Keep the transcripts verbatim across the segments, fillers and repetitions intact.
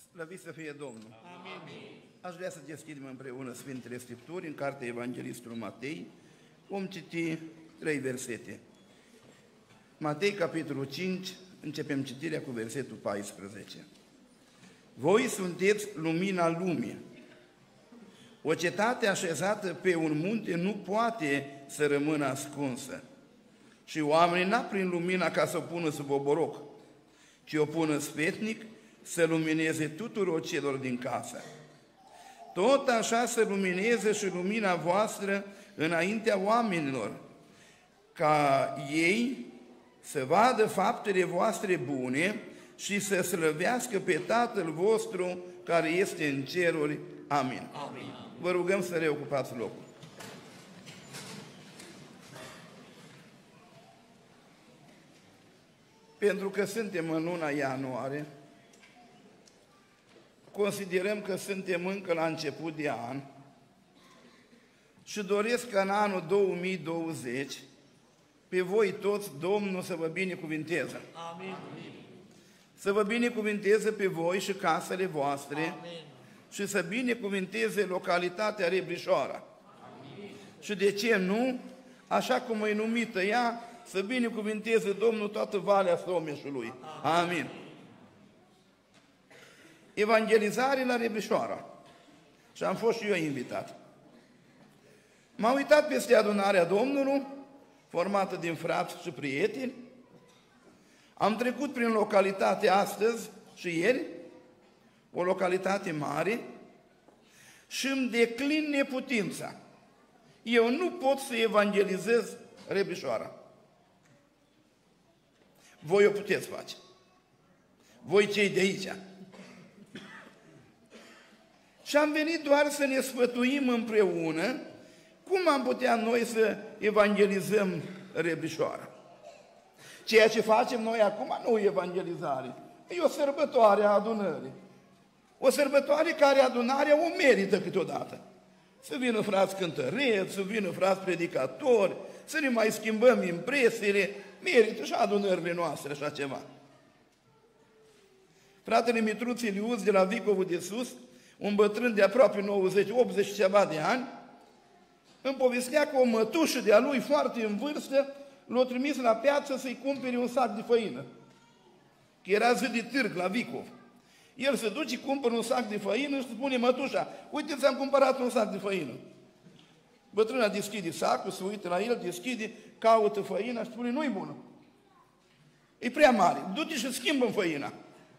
Slăvit să fie Domnul! Amin. Aș vrea să deschidem împreună Sfintele Scripturi în cartea Evanghelistului Matei. Vom citi trei versete. Matei, capitolul cinci, începem citirea cu versetul paisprezece. Voi sunteți lumina lumii. O cetate așezată pe un munte nu poate să rămână ascunsă. Și oamenii n-aprind lumina ca să o pună sub oboroc, ci o pună sfetnic să lumineze tuturor celor din casă. Tot așa să lumineze și lumina voastră înaintea oamenilor, ca ei să vadă faptele voastre bune și să slăvească pe Tatăl vostru care este în ceruri. Amin. Amin. Vă rugăm să reocupați locul. Pentru că suntem în luna ianuarie, considerăm că suntem încă la început de an și doresc ca în anul două mii douăzeci pe voi toți Domnul să vă binecuvinteze. Amin. Să vă binecuvinteze pe voi și casele voastre. Amin. Și să binecuvinteze localitatea Rebrișoara. Amin. Și de ce nu, așa cum e numită ea, să binecuvinteze Domnul toată Valea Someșului. Amin. Amin. Evangelizare la Rebrișoara. Și am fost și eu invitat. M-am uitat peste adunarea Domnului, formată din frați și prieteni. Am trecut prin localitate astăzi și ieri, o localitate mare, și îmi declin neputința. Eu nu pot să evangelizez Rebrișoara. Voi o puteți face. Voi cei de aici. Și am venit doar să ne sfătuim împreună cum am putea noi să evangelizăm Rebrișoara. Ceea ce facem noi acum nu e evangelizare. E o sărbătoare a adunării. O sărbătoare care adunarea o merită câteodată. Să vină frați cântăreți, să vină frați predicatori, să ne mai schimbăm impresiile, merită și adunările noastre așa ceva. Fratele Mitruț Iliuz de la Vicovul de Sus, un bătrân de aproape nouăzeci, optzeci ceva de ani, îmi povestea că o mătușă de-a lui foarte în vârstă l-a trimis la piață să-i cumpere un sac de făină. Că era zi de târg la Vicov. El se duce, cumpără un sac de făină și spune mătușa, uite, ți-am cumpărat un sac de făină. Bătrâna deschide sacul, se uită la el, deschide, caută făina și spune, nu-i bună. E prea mare, du-te și schimbă-mi făina.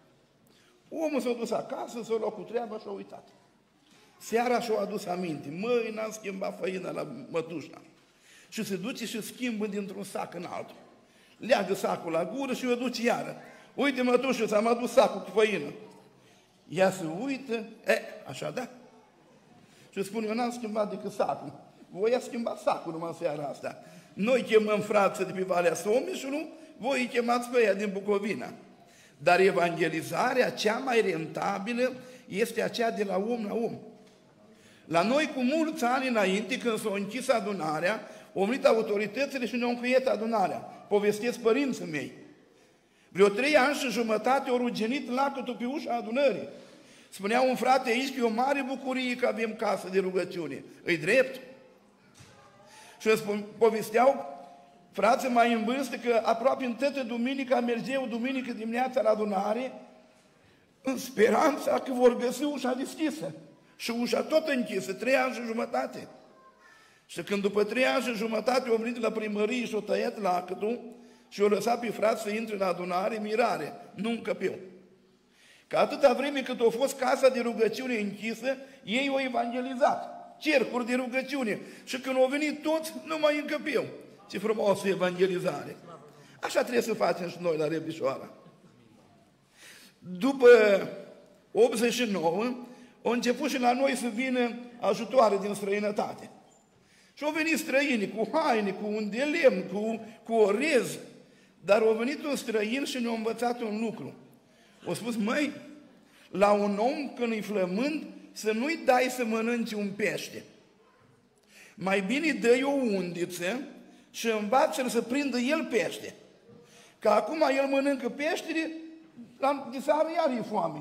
Omul s-a dus acasă, s-a luat cu treaba și a uitat. Seara și-a adus aminte, măi, n-am schimbat făina la mătușa. Și se duce și schimbă dintr-un sac în altul. Leagă sacul la gură și o duce iară. Uite, mătușă, ți-am adus sacul cu făină. Ea se uită, e, așa da. Și spune, eu n-am schimbat decât sacul. Voi ați schimbat sacul numai în seara asta. Noi chemăm frații de pe Valea Someșului, voi îi chemați pe ea din Bucovina. Dar evangelizarea cea mai rentabilă este aceea de la om la om. La noi, cu mulți ani înainte, când s-a închis adunarea, au venit autoritățile și ne-au încheiat adunarea. Povestesc părinții mei. Vreo trei ani și jumătate au rugenit lacătul pe ușa adunării. Spunea un frate aici că e o mare bucurie că avem casă de rugăciune. Îi drept? Și îmi povesteau frații mai în vârstă că aproape în toată duminica mergeau duminică dimineața la adunare în speranța că vor găsi ușa deschisă. Și ușa tot închisă, trei ani și jumătate. Și când după trei ani și jumătate au venit la primărie și au tăiat lacătul și au lăsat pe frați să intre la adunare, mirare, nu încăpeau. Că atâta vreme cât a fost casa de rugăciune închisă, ei au evangelizat. Cercuri de rugăciune. Și când au venit toți, nu mai încăpeau. Ce frumoasă evangelizare! Așa trebuie să facem și noi la Rebrișoara. După optzeci și nouă, au început și la noi să vină ajutoare din străinătate. Și au venit străini cu haine, cu un de lemn, cu, cu orez. Dar au venit un străin și ne-a învățat un lucru. Au spus, măi, la un om când îi flămând, să nu-i dai să mănânci un pește. Mai bine dă-i o undiță și învață-l să prindă el pește. Că acum el mănâncă peștele, de seară iar e foame.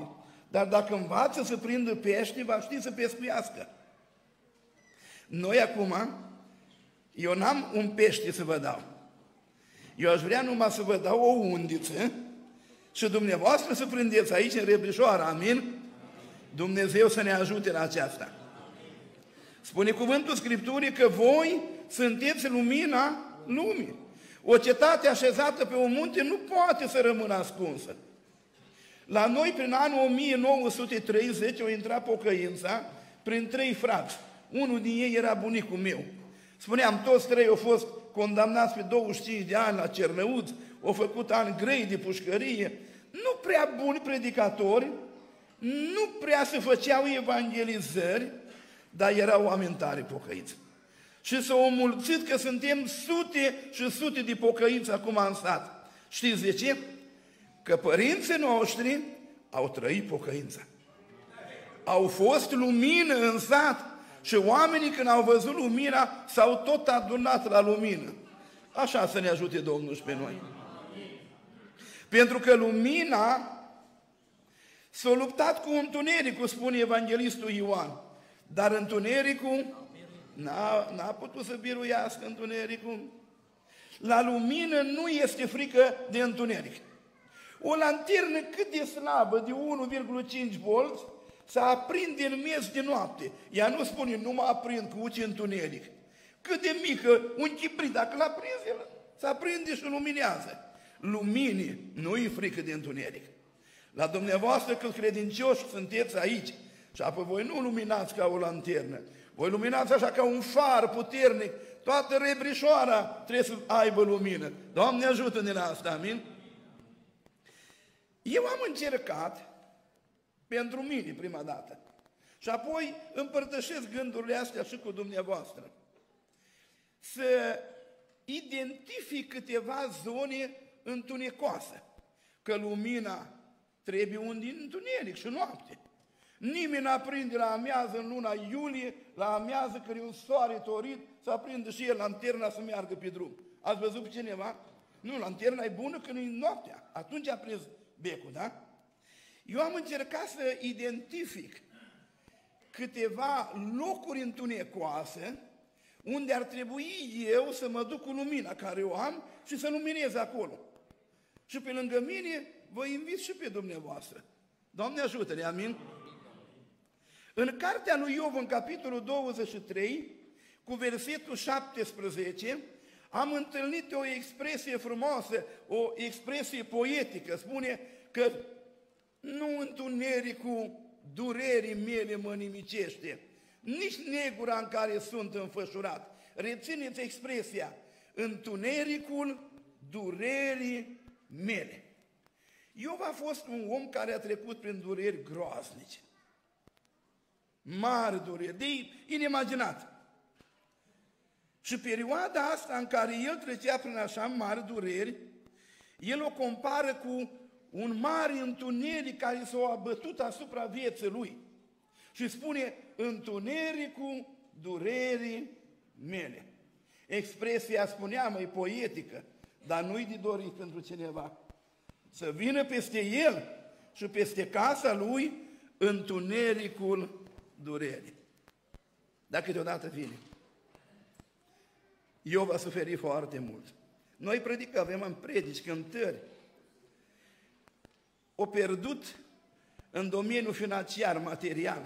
dar dacă învață să prindă pește, va ști să pescuiască. Noi acum, eu n-am un pește să vă dau. Eu aș vrea numai să vă dau o undiță și dumneavoastră să prindeți aici în Rebrișoara, amin? Dumnezeu să ne ajute la aceasta. Spune cuvântul Scripturii că voi sunteți lumina lumii. O cetate așezată pe un munte nu poate să rămână ascunsă. La noi, prin anul o mie nouă sute treizeci, a intrat pocăința prin trei frați. Unul din ei era bunicul meu. Spuneam, toți trei au fost condamnați pe douăzeci și cinci de ani la Cernăuți, au făcut ani grei de pușcărie, nu prea buni predicatori, nu prea se făceau evangelizări, dar erau oameni tare pocăiți. Și s-au înmulțit că suntem sute și sute de pocăiți acum în sat. Știți de ce? Că părinții noștri au trăit pocăința. Au fost lumină în sat și oamenii când au văzut lumina s-au tot adunat la lumină. Așa să ne ajute Domnul și pe noi. Pentru că lumina s-a luptat cu întunericul, spune evanghelistul Ioan. Dar întunericul n-a, n-a putut să biruiască întunericul. La lumină nu este frică de întuneric. O lanternă cât de slabă, de unu virgulă cinci volți, se aprinde în miez de noapte. Ea nu spune, nu mă aprind cu uci întuneric. Cât de mică, un chibrit, dacă l-a prins, el se aprinde și luminează. Luminii nu-i frică de întuneric. La dumneavoastră, că credincioși sunteți aici, și apoi voi nu luminați ca o lanternă, voi luminați așa ca un far puternic, toată Rebrișoara trebuie să aibă lumină. Doamne ajută-ne la asta, amin? Eu am încercat pentru mine prima dată și apoi împărtășesc gândurile astea și cu dumneavoastră, să identific câteva zone întunecoase, că lumina trebuie un din întuneric și noapte. Nimeni n-aprinde la amiază în luna iulie, la amiază când e un soare torit, să aprindă și el lanterna să meargă pe drum. Ați văzut pe cineva? Nu, lanterna e bună când e noaptea. Atunci a prins becul, da? Eu am încercat să identific câteva locuri întunecoase unde ar trebui eu să mă duc cu lumina care o am și să luminez acolo. Și pe lângă mine vă invit și pe dumneavoastră. Doamne ajută-ne, amin? În cartea lui Iov, în capitolul douăzeci și trei, cu versetul șaptesprezece, am întâlnit o expresie frumoasă, o expresie poetică. Spune că nu întunericul durerii mele mă nimicește, nici negura în care sunt înfășurat. Rețineți expresia, întunericul durerii mele. Iov a fost un om care a trecut prin dureri groaznice. Mari dureri, de inimaginat. Și perioada asta în care el trecea prin așa mari dureri, el o compară cu un mare întuneric care s-a abătut asupra vieții lui. Și spune, întunericul durerii mele. Expresia, spuneam, e poetică, dar nu-i de dorit pentru cineva. Să vină peste el și peste casa lui întunericul durerii. Dar câteodată vine. Iov a suferit foarte mult. Noi predicăm, avem în predici, cântări. O pierdut în domeniul financiar, material.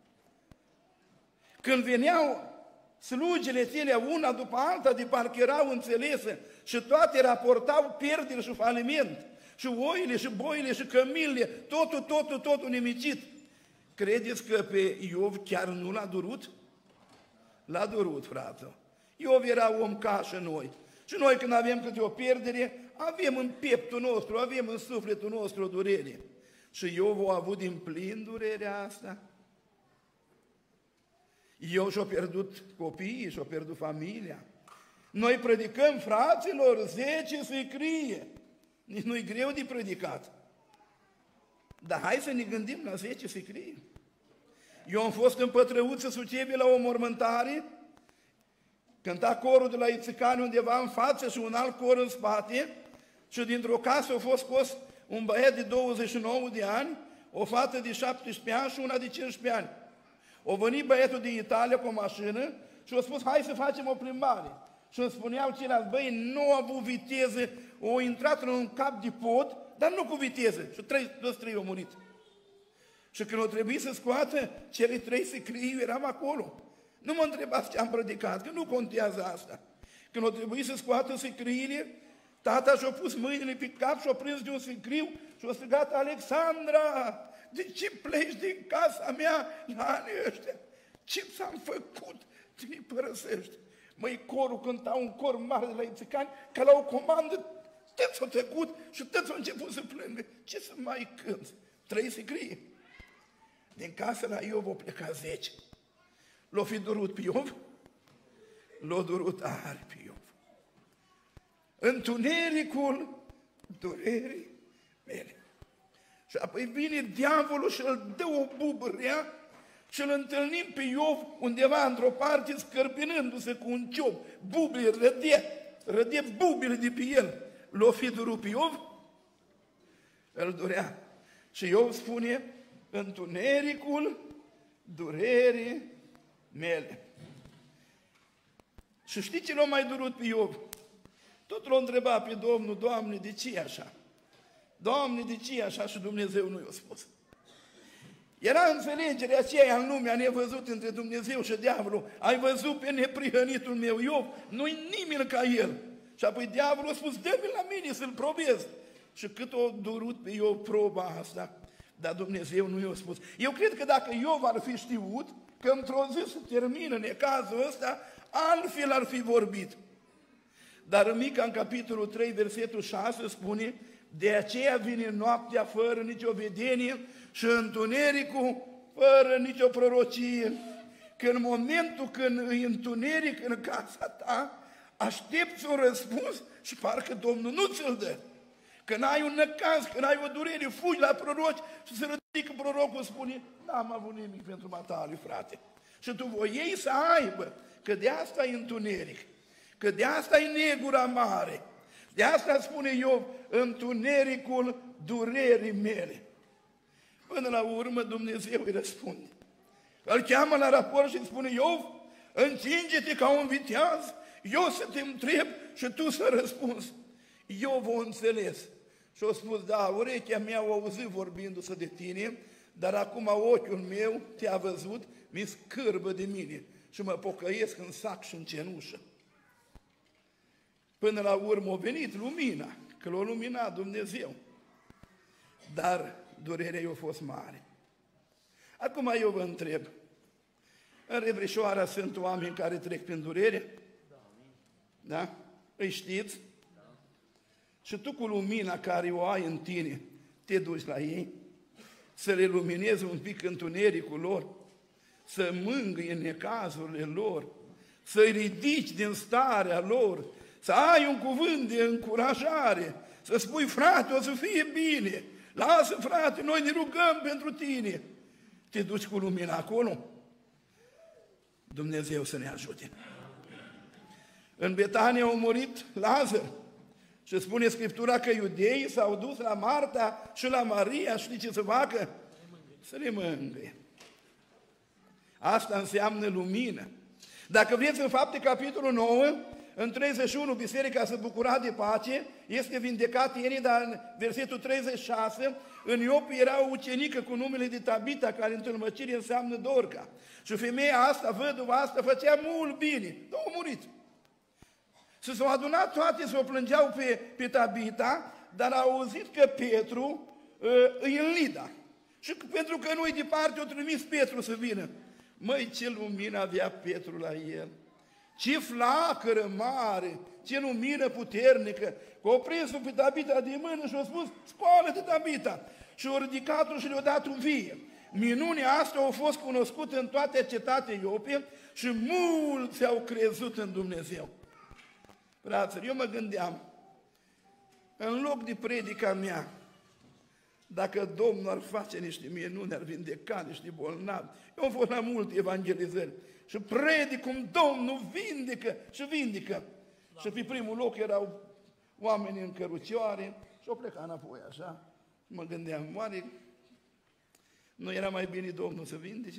Când veneau slugile tine una după alta, de parcă erau înțelese și toate raportau pierderi și faliment. Și oile, și boile, și cămile, totul, totul, totul nimicit. Credeți că pe Iov chiar nu l-a durut? L-a durut, frate. Iov era om ca și noi. Și noi când avem câte o pierdere, avem în pieptul nostru, avem în sufletul nostru o durere. Și Iov a avut din plin durerea asta. Iov și-a pierdut copiii, și-a pierdut familia. Noi predicăm, fraților, zece să-i crie. Nici nu-i greu de predicat. Dar hai să ne gândim la zece să-i crie. Eu am fost în Pătrăuță, Suceava, la o mormântare, cânta corul de la Ițicani undeva în față și un alt cor în spate, și dintr-o casă a fost scos un băiat de douăzeci și nouă de ani, o fată de șaptesprezece ani și una de cincisprezece ani. O venit băietul din Italia cu o mașină și a spus, hai să facem o plimbare. Și îmi spuneau ceilalți, băi, nu au avut viteză, au intrat în un cap de pod, dar nu cu viteză. Și trei, toți trei au murit. Și când au trebuit să scoată cele trei sicrii, eu eram acolo. Nu mă întrebați ce am predicat, că nu contează asta. Când au trebuit să scoată sicriile, tata și-a pus mâinile pe cap și-a prins de un sicriu și-a strigat, Alexandra, de ce pleci din casa mea la anii ăștia? Ce ți-am făcut? Te părăsești. Măi, corul cânta un cor mare de la Ițicani, ca la o comandă, toți s-au trecut și toți au început să plângă. Ce să mai cânți? Trei sicrie. Din casă la Iov au plecat zece. L-a fi durut pe Iov? L-a durut tare pe Iov. Întunericul durerii mele. Și apoi vine diavolul și îl dă o bubărea și îl întâlnim pe Iov undeva într-o parte scărpinându-se cu un ciop. Bubile, rădie, rădie bubile de pe el. L-a fi durut pe Iov? Îl durea. Și Iov spune, întunericul durerii mele. Și știi ce l-a mai durut pe Iov? Tot l-a întrebat pe Domnul, Doamne, de ce e așa? Doamne, de ce e așa? Și Dumnezeu nu i-a spus. Era înțelegerea aceea în lumea nevăzut între Dumnezeu și diavolul. Ai văzut pe neprihănitul meu Iov? Nu-i nimeni ca el. Și apoi diavolul a spus, dă-mi la mine să-l probez. Și cât o durut pe Iov proba asta, dar Dumnezeu nu i-a spus. Eu cred că dacă Iov ar fi știut că într-o zi se termină necazul ăsta, altfel ar fi vorbit. Dar în Mica, în capitolul trei, versetul șase, spune, de aceea vine noaptea fără nicio vedenie și întunericul fără nicio prorocie. Că în momentul când îi întuneric în casa ta, aștepți un răspuns și parcă Domnul nu ți-l dă. Când ai un necaz, când ai o durere, fugi la proroci și se ridică prorocul spune, n-am avut nimic pentru matale, frate. Și tu voiei să aibă, că de asta e întuneric, că de asta e negura mare. De asta spune Iov, întunericul durerii mele. Până la urmă Dumnezeu îi răspunde. Îl cheamă la raport și îi spune, Iov, încinge-te ca un viteaz, eu să te întreb și tu să răspunzi. Iov o înțeles și a spus, da, urechea mea o auzit vorbindu-se de tine, dar acum ochiul meu te-a văzut, mi scârbă de mine și mă pocăiesc în sac și în cenușă. Până la urmă a venit lumina, că l-a luminat Dumnezeu. Dar durerea i-a fost mare. Acum eu vă întreb, în Rebrișoara sunt oameni care trec prin durere? Da? Îi știți? Da. Și tu cu lumina care o ai în tine, te duci la ei? Să le luminezi un pic întunericul lor? Să mângâie necazurile lor? Să-i ridici din starea lor? Să ai un cuvânt de încurajare? Să spui, frate, o să fie bine! Lasă, frate, noi ne rugăm pentru tine! Te duci cu lumina acolo? Dumnezeu să ne ajute! În Betania a murit Lazar și spune Scriptura că iudeii s-au dus la Marta și la Maria, știi ce să facă? Să le mângâie. Asta înseamnă lumină. Dacă vreți în Fapte, capitolul nouă, în treizeci și unu, biserica se bucura de pace, este vindecat ieri, dar în versetul treizeci și șase, în Iopi era o ucenică cu numele de Tabita, care în tâlmăcire înseamnă Dorca. Și femeia asta, văduva asta, făcea mult bine, dar a murit. Și s-au adunat toate, s-o plângeau pe, pe Tabita, dar au auzit că Petru uh, e în Lida. Și pentru că nu-i departe, au trimis Petru să vină. Măi, ce lumină avea Petru la el! Ce flacără mare, ce lumină puternică! Că o prins-o pe Tabita de mână și a spus, scoală-te, Tabita! Și a ridicat-o și le-a dat un vie. Minunea asta a fost cunoscută în toate cetatea Iope și mulți au crezut în Dumnezeu. Fraților, eu mă gândeam, în loc de predica mea, dacă Domnul ar face niște minuni, ar vindeca niște bolnavi. Eu am fost la multe evangelizări și predic cum Domnul vindecă și vindecă. Da. Și pe primul loc erau oameni în cărucioare și o pleca înapoi așa. Mă gândeam, oare Nu era mai bine Domnul să vindece?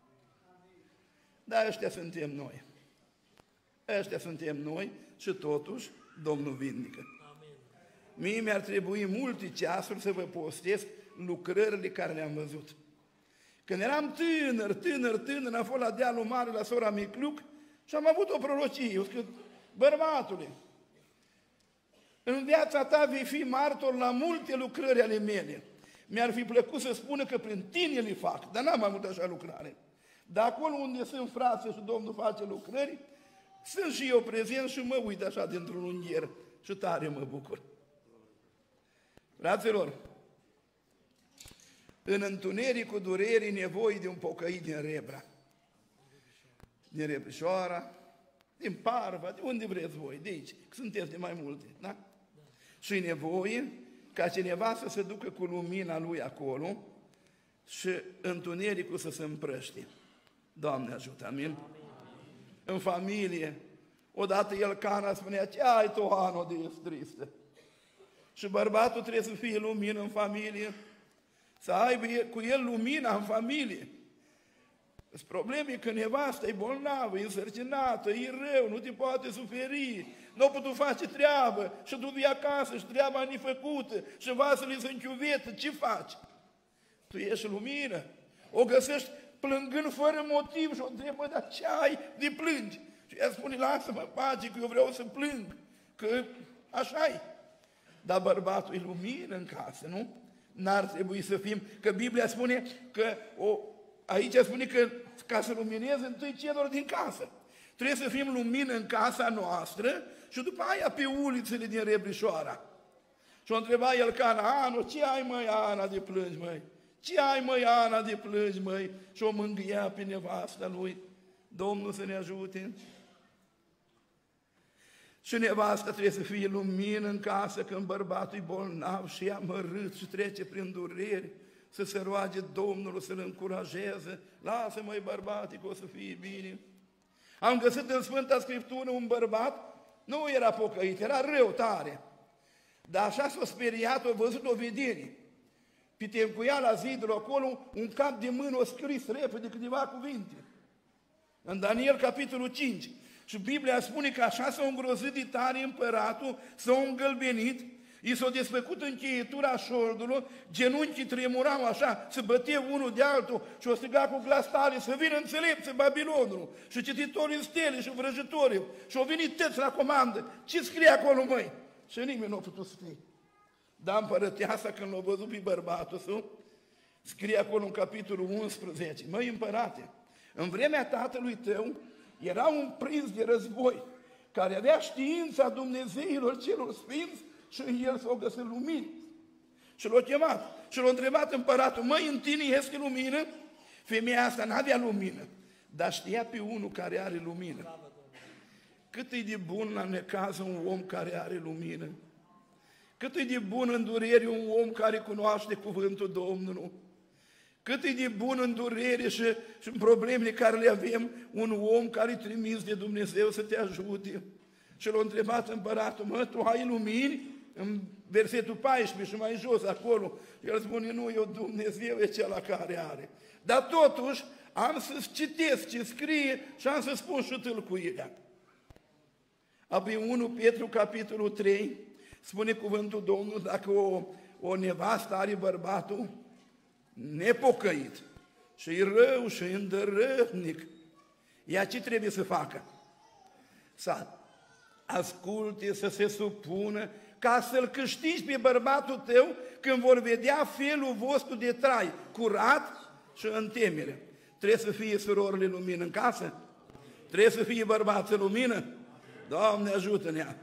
Dar ăștia suntem noi. Ăștia suntem noi și totuși Domnul vindică. Mie mi-ar trebui multe ceasuri să vă postesc lucrările care le-am văzut. Când eram tânăr, tânăr, tânăr, am fost la dealul mare, la sora Micluc și am avut o prorocie. Eu zic, bărbatule, în viața ta vei fi martor la multe lucrări ale mele. Mi-ar fi plăcut să spună că prin tine le fac, dar n-am avut așa lucrare. Dar acolo unde sunt frații și Domnul face lucrări, sunt și eu prezent și mă uit așa dintr-un ungher și tare mă bucur. Fraților, în întunericul durerii nevoie de un pocăit din Rebra, din Rebrișoara, din Parva, de unde vreți voi, de aici, că sunteți de mai multe, da? Și nevoie ca cineva să se ducă cu lumina lui acolo și întunericul să se împrăște. Doamne ajută, amin? Amin. În familie, odată el Cana spunea, ce ai tu, Ano, de ești tristă? Și bărbatul trebuie să fie lumină în familie, să aibă cu el lumina în familie. Sunt probleme că nevasta e bolnavă, e însărcinată, e rău, nu te poate suferi, nu a putut face treabă și tu vii acasă și treaba nu-i făcută și vasele sunt chiuvetă, ce faci? Tu ești lumină, o găsești plângând fără motiv și o întrebă, dar ce ai de plângi? Și ea spune, lasă-mă pace că eu vreau să plâng, că așa-i. Dar bărbatul e lumină în casă, nu? N-ar trebui să fim, că Biblia spune că, o, aici spune că ca să lumineze întâi celor din casă. Trebuie să fim lumină în casa noastră și după aia pe ulițele din Rebrișoara. Și o întreba el Cana, Ano, ce ai măi, Ana, de plângi, măi? Ce ai măi, Ana, de plângi, măi? Și o mângâia pe nevasta lui. Domnul să ne ajute. Și nevasta trebuie să fie lumină în casă când bărbatul e bolnav și e amărât și trece prin dureri, să se roage Domnul să-l încurajeze. Lasă, măi, bărbate, că o să fie bine. Am găsit în Sfânta Scriptură un bărbat, nu era pocăit, era rău tare. Dar așa s-a speriat, a văzut o vedere. Pitemcuia la zidul acolo, un cap de mână o scris repede câteva cuvinte. În Daniel, capitolul cinci. Și Biblia spune că așa s-a îngrozit de tare împăratul, s-a îngălbenit, i s-a desfăcut încheietura șoldului, genunchii tremurau așa, se băteau unul de altul și o striga cu glas tare să vină înțelepți Babilonul și cititorii stele și vrăjitorii și au venit toți la comandă. Ce scrie acolo, măi? Și nimeni nu a putut scrie. Dar împărăteasa, când l-a văzut pe bărbatul său, scrie acolo în capitolul unsprezece, măi împărate, în vremea tatălui tău era un prinț de război care avea știința Dumnezeilor celor sfinți și în el s-o găsit lumină. Și l-a chemat și l-a întrebat împăratul, măi, în tine este lumină? Femeia asta n-avea lumină, dar știa pe unul care are lumină. Cât e de bun la necaz un om care are lumină? Cât e de bun în durere un om care cunoaște cuvântul Domnului? Cât e de bun în durere și, și în problemele care le avem un om care e trimis de Dumnezeu să te ajute. Și l-a întrebat împăratul, mă, tu ai lumini? În versetul paisprezece și mai jos acolo, el spune, nu, eu Dumnezeu e cel care are. Dar totuși am să citesc ce scrie și am să spun și tâlcuirea. Apoi unu Petru, capitolul trei, spune cuvântul Domnului, dacă o, o nevastă are bărbatul nepocăit și e rău și e îndărătnic, ea ce trebuie să facă? Să asculte, să se supună, ca să-l câștigi pe bărbatul tău când vor vedea felul vostru de trai, curat și în temere. Trebuie să fie surorile lumină în casă? Trebuie să fie bărbață lumină? Doamne ajută-ne!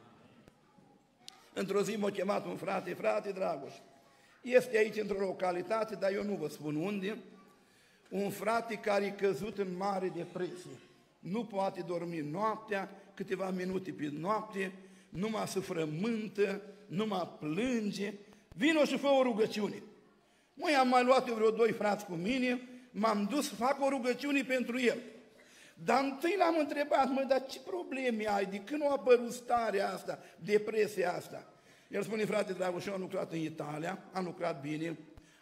Într-o zi m-a chemat un frate, frate Dragoș, este aici într-o localitate, dar eu nu vă spun unde, un frate care e căzut în mare depresie. Nu poate dormi noaptea, câteva minute pe noapte, numai se frământă, numai plânge, vino și fă o rugăciune. Măi, am mai luat eu vreo doi frați cu mine, m-am dus să fac o rugăciune pentru el. Dar întâi l-am întrebat, măi, dar ce probleme ai? De când a apărut starea asta, depresia asta? El spune, frate Dragoș, eu am lucrat în Italia, am lucrat bine,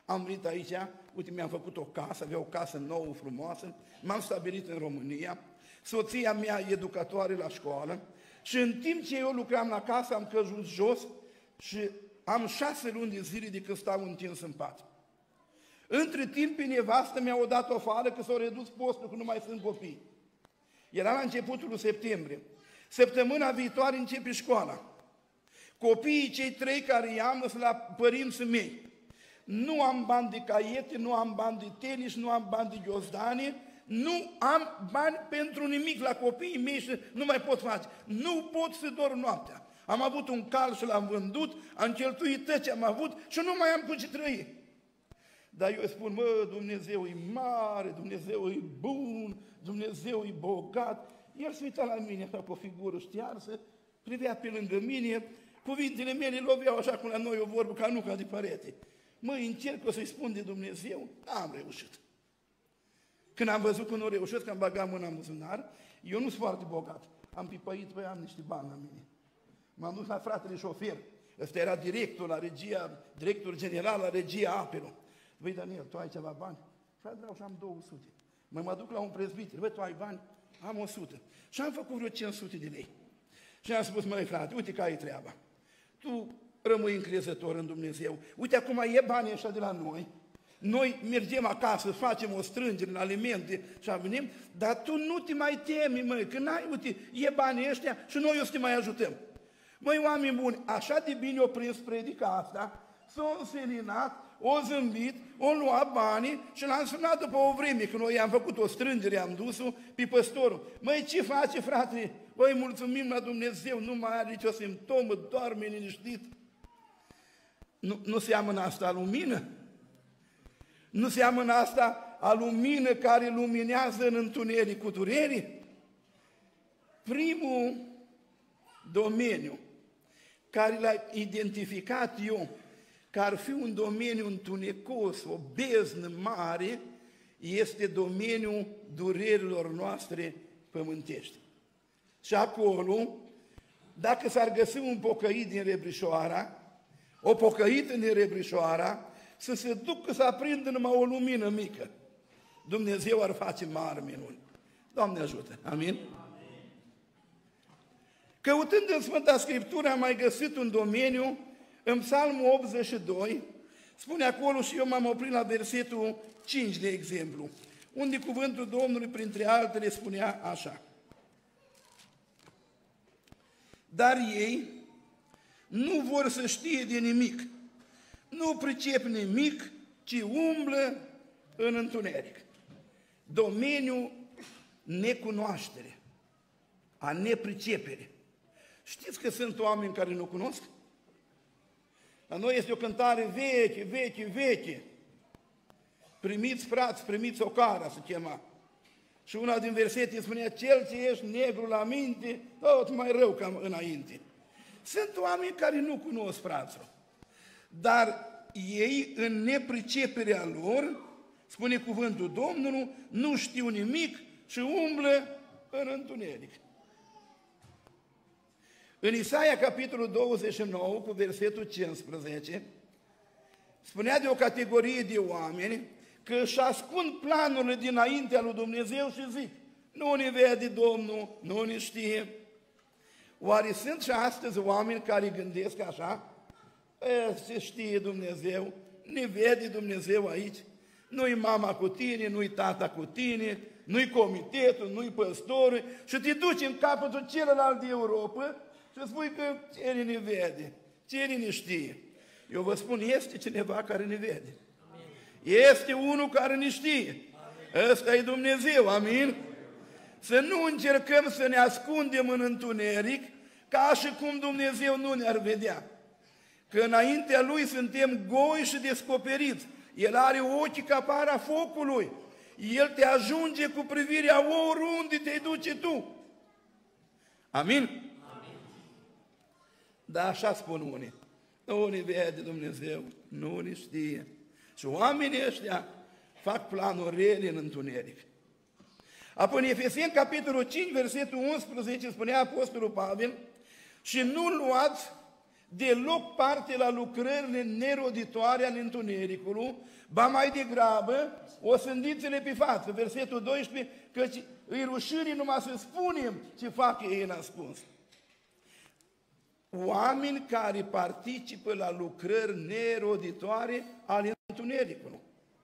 Am venit aici, uite, mi-am făcut o casă, avea o casă nouă, frumoasă, m-am stabilit în România, soția mea e educatoare la școală și în timp ce eu lucram la casă am căzut jos și am șase luni de zile de când stau întins în pat. Între timp, pe nevastă mi-a dat o fală că s-au redus postul, că nu mai sunt copii. Era la începutul lui septembrie. Săptămâna viitoare începe școala. Copiii cei trei care i-am sunt la părinții mei. Nu am bani de caiete, nu am bani de tenis, nu am bani de ghiozdane, nu am bani pentru nimic la copiii mei și nu mai pot face. Nu pot să dorm noaptea. Am avut un cal și l-am vândut, am cheltuit tot ce am avut și nu mai am cu ce trăi. Dar eu îi spun, mă, Dumnezeu e mare, Dumnezeu e bun, Dumnezeu e bogat. El se uita la mine ca pe o figură știarsă, privea pe lângă mine, cuvintele mele loveau așa cum la noi o vorbă, ca nuca de perete. Mă, încerc să-i spun de Dumnezeu, n-am reușit. Când am văzut că nu reușesc, că am bagat mâna în buzunar, eu nu sunt foarte bogat. Am pipăit, păi am niște bani la mine. M-am dus la fratele șofer, ăsta era director la regia, director general la regia apelor. Băi, Daniel, tu ai ceva bani? Frate, vreau și am două sute. Mă mă duc la un prezbiter, băi, tu ai bani? Am o sută. Și am făcut vreo cinci sute de lei. Și am spus, măi, frate, uite că ai treaba. Tu rămâi încrezător în Dumnezeu. Uite, acum e banii ăștia de la noi. Noi mergem acasă, facem o strângere în alimente și venim, dar tu nu te mai temi, măi, că n-ai, uite, e banii ăștia și noi o să te mai ajutăm. Măi, oameni buni, așa de bine o prins predica asta, s-a înseninat, o zâmbit, o luat banii și l-am sunat după o vreme, când noi am făcut o strângere, am dus-o pe păstorul. Măi, ce face, frate? Băi, mulțumim la Dumnezeu, nu mai are nicio simptomă, doarme liniștit. Nu, nu seamănă asta lumină? Nu seamănă asta a lumină care luminează în întunericul durerii? Primul domeniu care l-a identificat eu, că ar fi un domeniu întunecos, o beznă mare, este domeniul durerilor noastre pământești. Și acolo, dacă s-ar găsi un pocăit din Rebrișoara, o pocăită din Rebrișoara, să se ducă să aprindă numai o lumină mică, Dumnezeu ar face mari minuni. Doamne ajută! Amin? Amin. Căutând în Sfânta Scriptură am mai găsit un domeniu, în Psalmul optzeci și doi, spune acolo și eu m-am oprit la versetul cinci, de exemplu, unde cuvântul Domnului, printre altele, spunea așa. Dar ei nu vor să știe de nimic, nu pricep nimic, ci umblă în întuneric. Domeniul necunoaștere, a nepricepere. Știți că sunt oameni care nu cunosc? La noi este o cântare veche, veche, veche. Primiți, frați, primiți o cara, se chema. Și una din versete spunea, cel ce ești negru la minte, tot mai rău ca înainte. Sunt oameni care nu cunosc, fraților. Dar ei, în nepriceperea lor, spune cuvântul Domnului, nu știu nimic și umblă în întuneric. În Isaia, capitolul douăzeci și nouă, cu versetul cincisprezece, spunea de o categorie de oameni că își ascund planurile dinaintea lui Dumnezeu și zic, nu ne vede Domnul, nu ne știe. Oare sunt și astăzi oameni care gândesc așa? E, se știe Dumnezeu, ne vede Dumnezeu aici, nu-i mama cu tine, nu-i tata cu tine, nu-i comitetul, nu-i păstorul și te duci în capătul celălalt de Europa și spui că cine ne vede, cine ne știe. Eu vă spun, este cineva care ne vede. Amin. Este unul care ne știe. Amin. Ăsta e Dumnezeu, amin? Să nu încercăm să ne ascundem în întuneric ca și cum Dumnezeu nu ne-ar vedea. Că înaintea Lui suntem goi și descoperiți. El are ochii ca para focului. El te ajunge cu privirea oriunde te duce tu. Amin? Amin. Da, așa spun unii. Nu ne vede Dumnezeu, nu ne știe. Și oamenii ăștia fac planuri rele în întuneric. Apoi în Efeseni, capitolul cinci, versetul unsprezece, spunea Apostolul Pavel, și nu luați deloc parte la lucrările neroditoare ale întunericului, ba mai degrabă o sândiți-le pe față. Versetul doisprezece, căci îi rușinii numai să spunem ce fac ei în ascuns. Oameni care participă la lucrări neroditoare ale întunericului.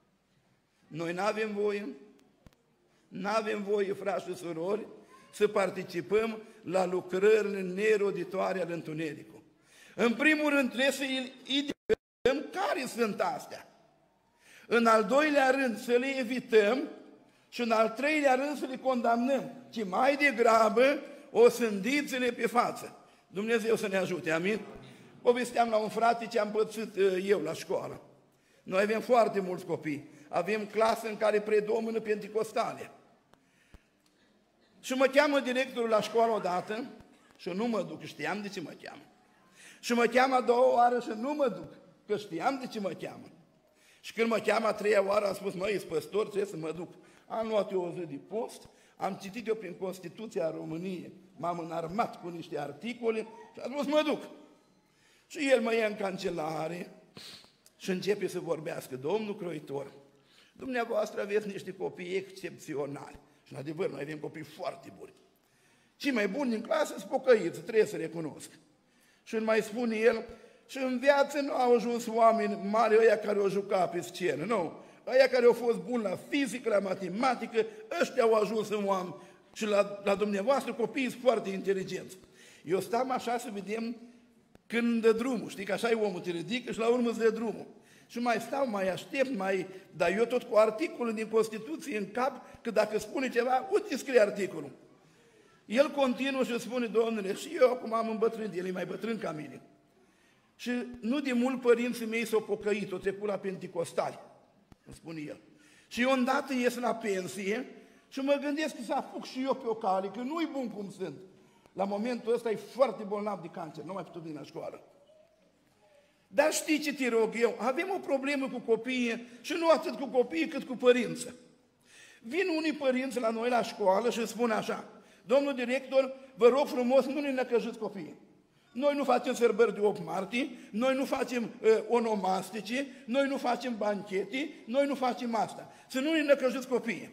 Noi nu avem voie, nu avem voie, frați și surori, să participăm la lucrările neroditoare ale întunericului. În primul rând trebuie să identificăm care sunt astea. În al doilea rând să le evităm și în al treilea rând să le condamnăm, ci mai degrabă o sândiți-le pe față. Dumnezeu să ne ajute, amin? Povesteam la un frate ce am pățit eu la școală. Noi avem foarte mulți copii. Avem clasă în care predomină penticostale. Și mă cheamă directorul la școală odată și nu mă duc, știam de ce mă cheamă. Și mă cheamă a doua oară și nu mă duc, că știam de ce mă cheamă. Și când mă cheamă a treia oară, am spus, măi, ești păstor, trebuie să mă duc. Am luat eu o zi de post, am citit eu prin Constituția României, m-am înarmat cu niște articole și am spus, mă duc. Și el mă ia în cancelare și începe să vorbească, domnul croitor, dumneavoastră aveți niște copii excepționali. Și în adevăr, noi avem copii foarte buni. Cei mai buni din clasă sunt pocăiți, trebuie să recunosc. Și îmi mai spune el, și în viață nu au ajuns oameni mari ăia care au jucat pe scenă, nu. Ăia care au fost buni la fizică, la matematică, ăștia au ajuns în oameni. Și la, la dumneavoastră copiii sunt foarte inteligenți. Eu stam așa să vedem când dă drumul, știi că așa e omul, te ridică și la urmă îți dă drumul. Și mai stau, mai aștept, mai... dar eu tot cu articolul din Constituție în cap, că dacă spune ceva, uite, scrie articolul. El continuă și spune, domnule, și eu acum am îmbătrânit, el e mai bătrân ca mine. Și nu de mult părinții mei s-au pocăit, au trecut la penticostali, îmi spune el. Și eu îndată ies la pensie și mă gândesc că să apuc și eu pe o cale, că nu-i bun cum sunt. La momentul ăsta e foarte bolnav de cancer, nu mai putut veni la școală. Dar știi ce te rog eu? Avem o problemă cu copiii și nu atât cu copiii cât cu părinții. Vin unii părinți la noi la școală și spun așa, domnul director, vă rog frumos, nu ne năcăjiți copiii. Noi nu facem sărbări de opt martie, noi nu facem uh, onomastice, noi nu facem banchete, noi nu facem asta. Să nu ne năcăjiți copiii.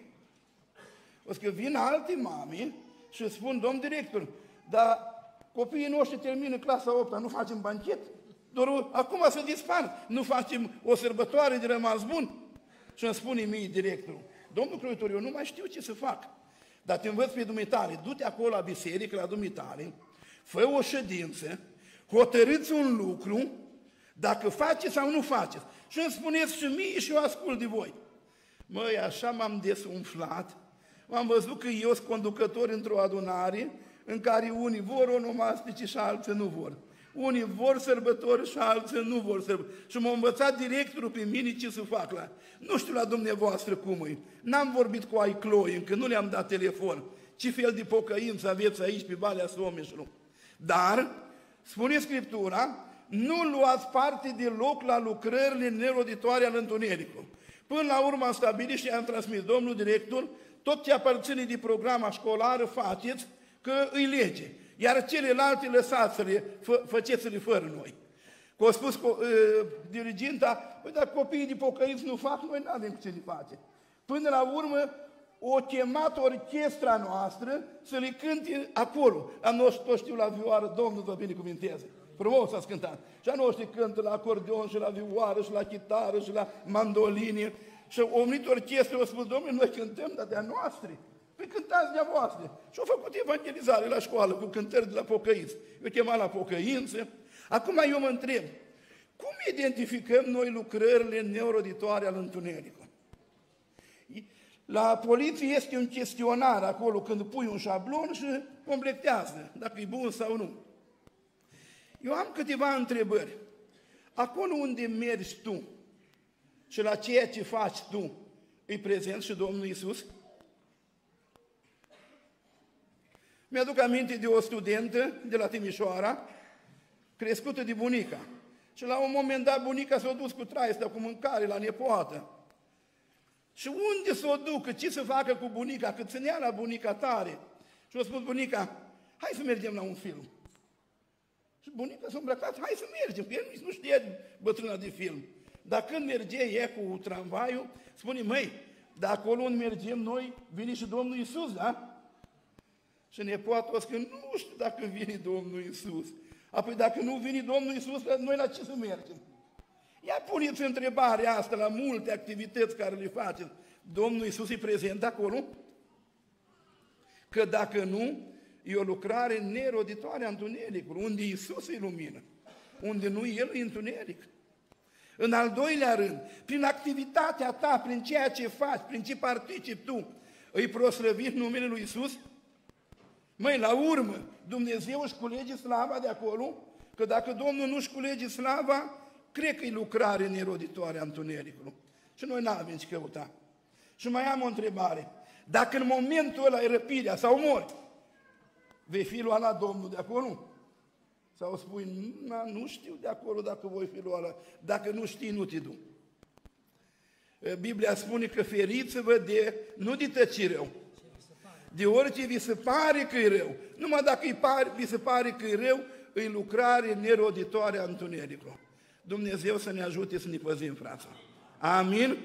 O să că vin alte mame și spun, domn director, dar copiii noștri termină clasa a opta, nu facem banchet? Doar acum să dispar, nu facem o sărbătoare de rămas bun? Și îmi spune mie directorul, domnul croitor, eu nu mai știu ce să fac, dar te învăț pe dumitale, du-te acolo la biserică, la dumitale, fă o ședință, hotărâți un lucru, dacă faceți sau nu faceți. Și îmi spuneți și mie și eu ascult de voi. Măi, așa m-am desumflat, m-am văzut că eu sunt conducător într-o adunare în care unii vor onomastice și alții nu vor. Unii vor sărbători și alții nu vor sărbători. Și m-a învățat directorul pe mine ce să fac la... Nu știu la dumneavoastră cum e. N-am vorbit cu ai Cloi, încă nu le-am dat telefon. Ce fel de pocăință aveți aici pe Valea Someșului. Dar, spune Scriptura, nu luați parte deloc la lucrările neroditoare ale întunericului. Până la urmă am stabilit și am transmis, domnul director, tot ce aparține de programa școlară faceți, că îi lege. Iar celelalte lăsați-le, fă, făceți-le fără noi. Că a spus uh, diriginta, păi dacă copiii de pocăiți nu fac, noi nu avem ce le face. Până la urmă, o chemat orchestra noastră să le cânte acolo. A noștri toți știu la vioară, Domnul vă binecuvinteze. Frumos ați cântat. Și a noștri cântă la acordeon și la vioară și la chitară și la mandoline. Și o venit orchestra, a spus, Domnule, noi cântăm, dar de-a noastre. Păi cântați de-a voastre. Și au făcut evangelizare la școală cu cântări de la pocăință. Eu chema la pocăință. Acum eu mă întreb, cum identificăm noi lucrările neuroditoare al întunericului? La poliție este un chestionar acolo când pui un șablon și completează dacă e bun sau nu. Eu am câteva întrebări. Acolo unde mergi tu și la ceea ce faci tu, e prezent și Domnul Iisus? Mi-aduc aminte de o studentă de la Timișoara, crescută de bunica. Și la un moment dat bunica s-a dus cu traista, cu mâncare la nepoată. Și unde s-o ducă? Ce să facă cu bunica? Că ținea la bunica tare. Și a spus bunica, hai să mergem la un film. Și bunica s-a îmbrăcat, hai să mergem, că el nici nu știa bătrâna de film. Dar când merge ea cu tramvaiul, spune, măi, dar acolo unde mergem noi, vine și Domnul Iisus, da? Și nepoatul a spus, nu știu dacă vine Domnul Iisus. Apoi dacă nu vine Domnul Iisus, noi la ce să mergem? Ia puneți întrebarea asta la multe activități care le faceți. Domnul Iisus e prezent acolo? Că dacă nu, e o lucrare neroditoare a întunericului, unde Iisus e lumină, unde nu El e întuneric. În al doilea rând, prin activitatea ta, prin ceea ce faci, prin ce participi tu, îi proslăvit numele lui Iisus? Măi, la urmă, Dumnezeu își culege slava de acolo, că dacă Domnul nu își culege slava, cred că e lucrare neroditoare a întunericului. Și noi n-avem ce căuta. Și mai am o întrebare. Dacă în momentul ăla e răpirea sau mori, vei fi luat la Domnul de acolo? Sau spui, nu știu de acolo dacă voi fi luat la... Dacă nu știi, nu te duc. Biblia spune că feriți-vă de, nu de tăci rău, de orice vi se pare că e rău. Numai dacă îi pare, vi se pare că e rău, îi lucrare neroditoare a întunericului. Dumnezeu să ne ajute să ne păzim, frața. Amin? Amin.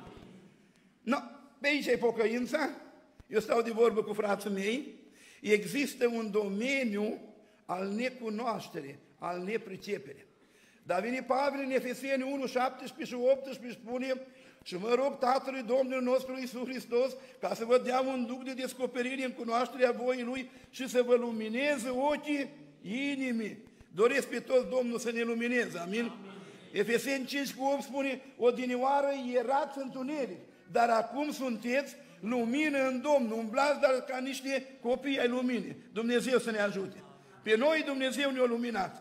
No, pe aici e pocăința. Eu stau de vorbă cu frații mei. Există un domeniu al necunoașterii, al nepriceperii. Dar vine Pavel în Efeseni unu, șaptesprezece și optsprezece și spune: și mă rog Tatălui Domnului nostru Iisus Hristos ca să vă dea un duc de descoperire în cunoașterea voii Lui și să vă lumineze ochii inimii. Doresc pe toți Domnul să ne lumineze. Amin? Amin. Efeseni cinci cu opt spune: odinioară erați întuneric, dar acum sunteți lumină în Domnul, umblați dar ca niște copii ai luminii. Dumnezeu să ne ajute. Pe noi Dumnezeu ne-a luminat.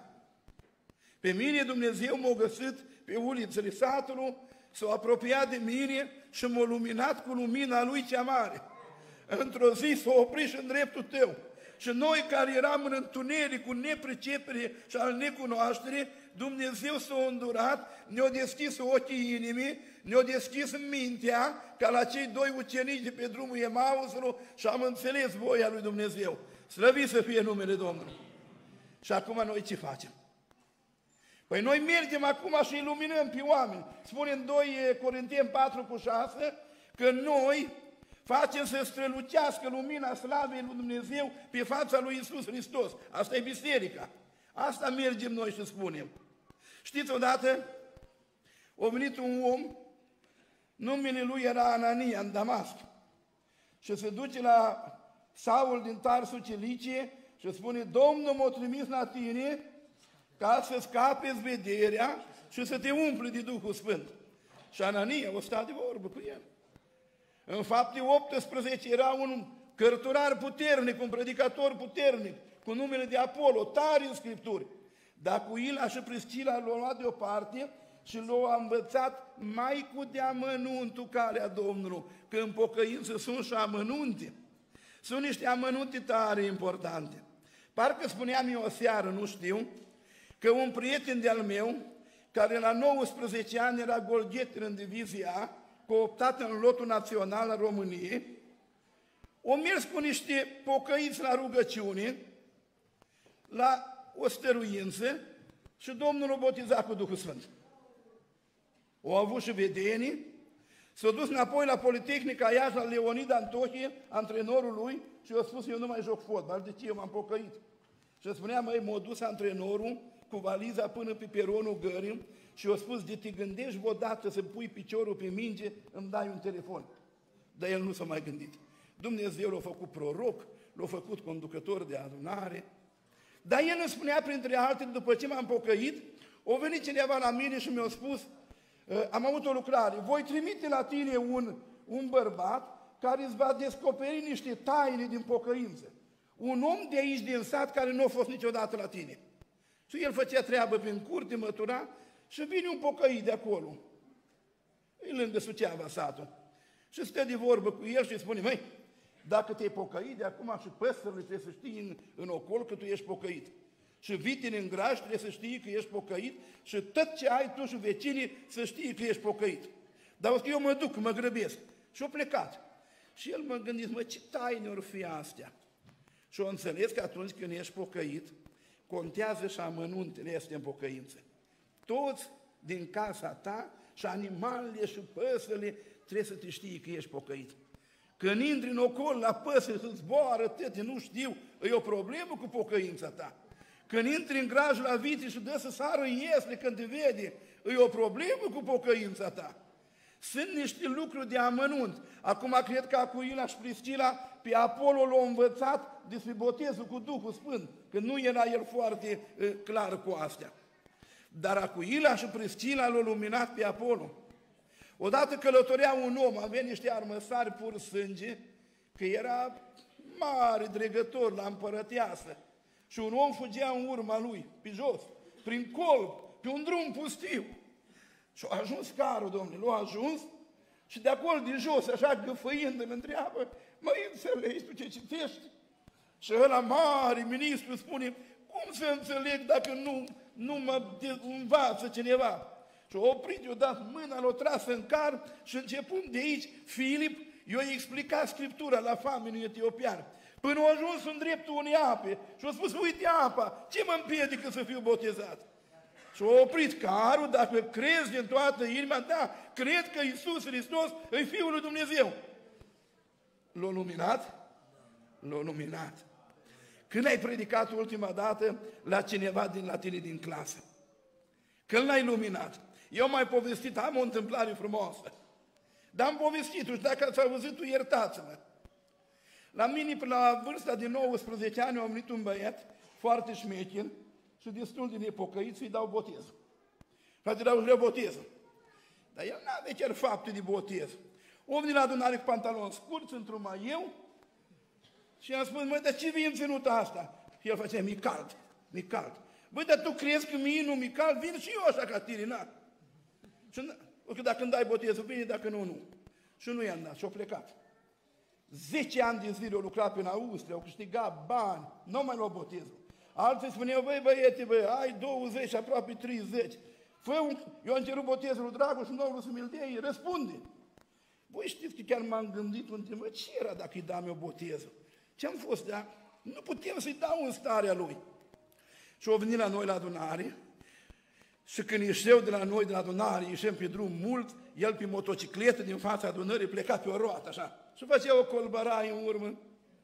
Pe mine Dumnezeu m-a găsit pe ulițele satului, s-a apropiat de mine și m-a luminat cu lumina Lui cea mare. Într-o zi s-a oprit și în dreptul tău. Și noi care eram în întuneric, cu nepricepere și al necunoaștere, Dumnezeu s-a îndurat, ne-a deschis ochii inimii, ne-a deschis mintea, ca la cei doi ucenici de pe drumul Emausului, și am înțeles voia lui Dumnezeu. Slăvit să fie numele Domnului. Și acum noi ce facem? Păi noi mergem acum și iluminăm pe oameni. Spune în doi Corinteni patru cu șase că noi facem să strălucească lumina slavei lui Dumnezeu pe fața lui Iisus Hristos. Asta e biserica. Asta mergem noi și spunem. Știți, odată a venit un om, numele lui era Anania, în Damasc, și se duce la Saul din Tarsul Cilicie și spune: Domnul m-a trimis la tine ca să scapeți vederea și să te umpli de Duhul Sfânt. Și Anania o sta de vorbă cu el. În Fapte optsprezece era un cărturar puternic, un predicator puternic, cu numele de Apollo, tare în Scripturi. Dar cu Ila și Priscila l-a luat deoparte și l-a învățat mai cu de amănuntul calea Domnului, că în pocăință sunt și amănunte. Sunt niște amănunte tare importante. Parcă spuneam eu o seară, nu știu, că un prieten de-al meu, care la nouăsprezece ani era golgheter în divizia, cooptat în lotul național al României, o mers cu niște pocăiți la rugăciune, la o stăruință, și Domnul o botiza cu Duhul Sfânt. O avut și vedenii, s-a dus înapoi la Politehnica Iași, la Leonid Antohie, antrenorul lui, și i-a spus: eu nu mai joc fotbal. De ce? Eu m-am pocăit. Și spunea: măi, m-a dus antrenorul cu valiza până pe peronul gării și i-a spus: de te gândești odată să pui piciorul pe minge, îmi dai un telefon. Dar el nu s-a mai gândit. Dumnezeu l-a făcut proroc, l-a făcut conducător de adunare. Dar el îmi spunea, printre altele, după ce m-am pocăit, a venit cineva la mine și mi-a spus: am avut o lucrare, voi trimite la tine un, un bărbat care îți va descoperi niște taine din pocăință. Un om de aici din sat care nu a fost niciodată la tine. Și el făcea treabă prin curte, mătura, și vine un pocăit de acolo. E lângă Suceava satul. Și stă de vorbă cu el și îi spune: măi, dacă te-ai pocăit de acum, și păsările trebuie să știi în, în ocol că tu ești pocăit. Și vitele în graj trebuie să știi că ești pocăit, și tot ce ai tu și vecinii să știi că ești pocăit. Dar o că eu mă duc, mă grăbesc. Și a plecat. Și el mă gândit: mă, ce taine or fi astea? Și o înțeles că atunci când ești pocăit, contează și amănuntele este în pocăință. Toți din casa ta și animalele și păsările trebuie să te știi că ești pocăit. Când intri în ocol la păsări să zboară, tete, nu știu, e o problemă cu pocăința ta. Când intri în graj la vite și dă să sară iesle când te vede, e o problemă cu pocăința ta. Sunt niște lucruri de amănunt. Acum cred că Acuila și Priscila pe Apolo l-au învățat despre botezul cu Duhul Sfânt, că nu era el foarte uh, clar cu astea. Dar Acuila și Priscila l-au luminat pe Apolo. Odată călătorea un om, avea niște armăsari pur sânge, că era mare dregător la împărăteasă. Și un om fugea în urma lui, pe jos, prin colb, pe un drum pustiu. Și a ajuns carul, domnule, l-a ajuns și de acolo, de jos, așa gâfăind, îl întreabă, măi, înțelegi tu ce citești? Și ăla mare ministru spune, cum să înțeleg dacă nu, nu mă învață cineva? Și a oprit, i-a dat mâna, l-a tras în car și începând de aici, Filip i-a explicat Scriptura la famenul etiopian. Până a ajuns în dreptul unei ape și a spus, uite apa, ce mă împiedică să fiu botezat? Și a oprit carul, dacă crezi din toată inima, da, cred că Iisus Hristos e Fiul lui Dumnezeu. L-a luminat? L-a luminat. Când ai predicat ultima dată la cineva din la tine din clasă? Când l-ai luminat? Eu am mai povestit, am o întâmplare frumoasă. Dar am povestit-o și dacă ați auzit-o, iertați-mă. La mine, până la vârsta de nouăsprezece ani, a venit un băiat foarte șmecher și destul de nepocăit să-i dau botezul. Frate, dau și botezul. Dar el n-avea chiar fapte de botez. O venit la adunare cu pantaloni scurți, într-un maieu, și i-am spus, măi, dar ce vii în ținuta asta? Și el făcea, mi cald, mi cald. Băi, dar tu crezi că mie nu mi cald? Vin și eu așa ca tine, na. Și că dacă îmi dai botezul, bine, dacă nu, nu. Și nu i-am dat, și-a plecat. Zece ani de zile au lucrat prin Austria, au câștigat bani, nu mai luat botezul. Alții spuneau, băi, băiete, băi, ai douăzeci, aproape treizeci. Fă un... Eu am cerut botezul lui Dragoș și nu vreau să mi-l dea, răspunde. Voi știți că chiar m-am gândit un timp, ce era dacă îi dam eu botezul? Ce-am fost, dar nu putem să-i dau în starea lui. Și au venit la noi la adunare și când ieșeau de la noi de la adunare, ieșeam pe drum mult, el pe motocicletă din fața adunării pleca pe o roată, așa. Și făcea o colbăraie în urmă.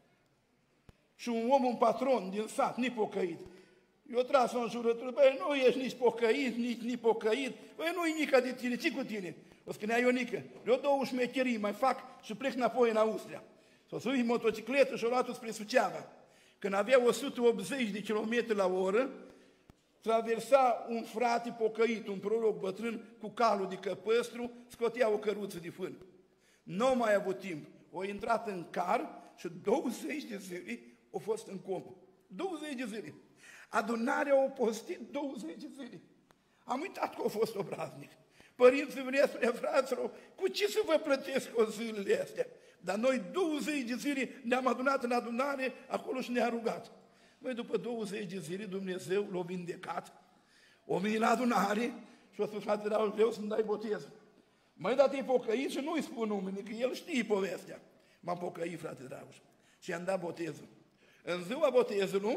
Și un om, un patron din sat, nepocăit, i-a tras-o în jurătură, băi, nu ești nici pocăit, nici nepocăit, băi, nu-i Nica de tine, ce cu tine? O spunea Ionică, le-o două șmecherii, mai fac și plec înapoi în Austria. S-a suit în motocicletă și-a luat-o spre Suceava. Când avea o sută optzeci de kilometri la oră, traversa un frate pocăit, un proroc bătrân, cu calul de căpăstru, scotea o căruță de fân. Nu a mai avut timp. O intrat în car și douăzeci de zile au fost în comă. douăzeci de zile. Adunarea a postit douăzeci de zile. Am uitat că a fost obraznic. Părinții venea spre fraților, cu ce să vă plătesc o zilele astea? Dar noi douăzeci de zile ne-am adunat în adunare, acolo și ne-a rugat. Noi după douăzeci de zile Dumnezeu l-a vindecat, o venit la adunare și o spus, frate, dar vreau să-mi dai botezul. Măi, dar te-ai pocăit și nu-i spun numele, că el știe povestea. M-am pocăit, frate Dragoș, și i-am dat botezul. În ziua botezului,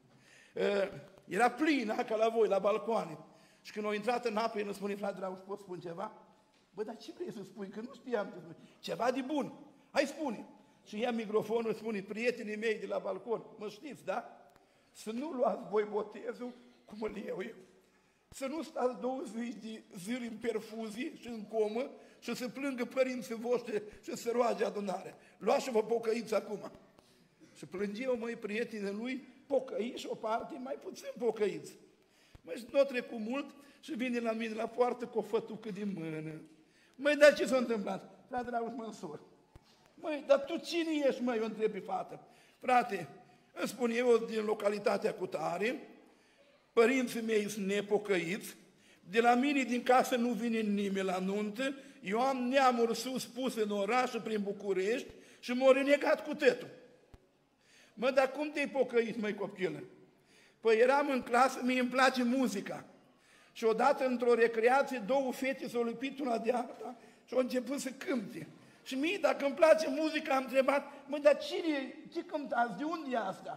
era plină ca la voi, la balcoane. Și când au intrat în apă, el îmi spune, frate Dragoș, poți spun ceva? Bă, dar ce vrei să spui? Că nu știam ce spui. Ceva de bun. Hai, spune. Și ia microfonul, spune, prietenii mei de la balcon, mă știți, da? Să nu luați voi botezul cum îl iau eu. Să nu stați douăzeci de zile în perfuzie și în comă și să plângă părinții voștri și să roage adunarea. Luați și vă pocăiți acum. Și plângeau, măi, prietenii lui, pocăiți și o parte mai puțin pocăiți. Măi, nu a trecut mult și vine la mine la poartă cu o fătucă din mână. Măi, dar ce s-a întâmplat? Frate Dragoș, mă însor. Măi, dar tu cine ești, măi? Eu întreb pe fată. Frate, îmi spun eu din localitatea Cutare, părinții mei sunt nepocăiți, de la mine din casă nu vine nimeni la nuntă, eu am neamuri sus puse în oraș prin București și m-au renegat cu tătul. Mă, dar cum te-ai pocăit, măi, copilă? Păi eram în clasă, mie îmi place muzica. Și odată, într-o recreație, două fete s-au lipit una de alta și au început să cânte. Și mie, dacă îmi place muzica, am întrebat, măi, dar cine, ce cântați, de unde e asta?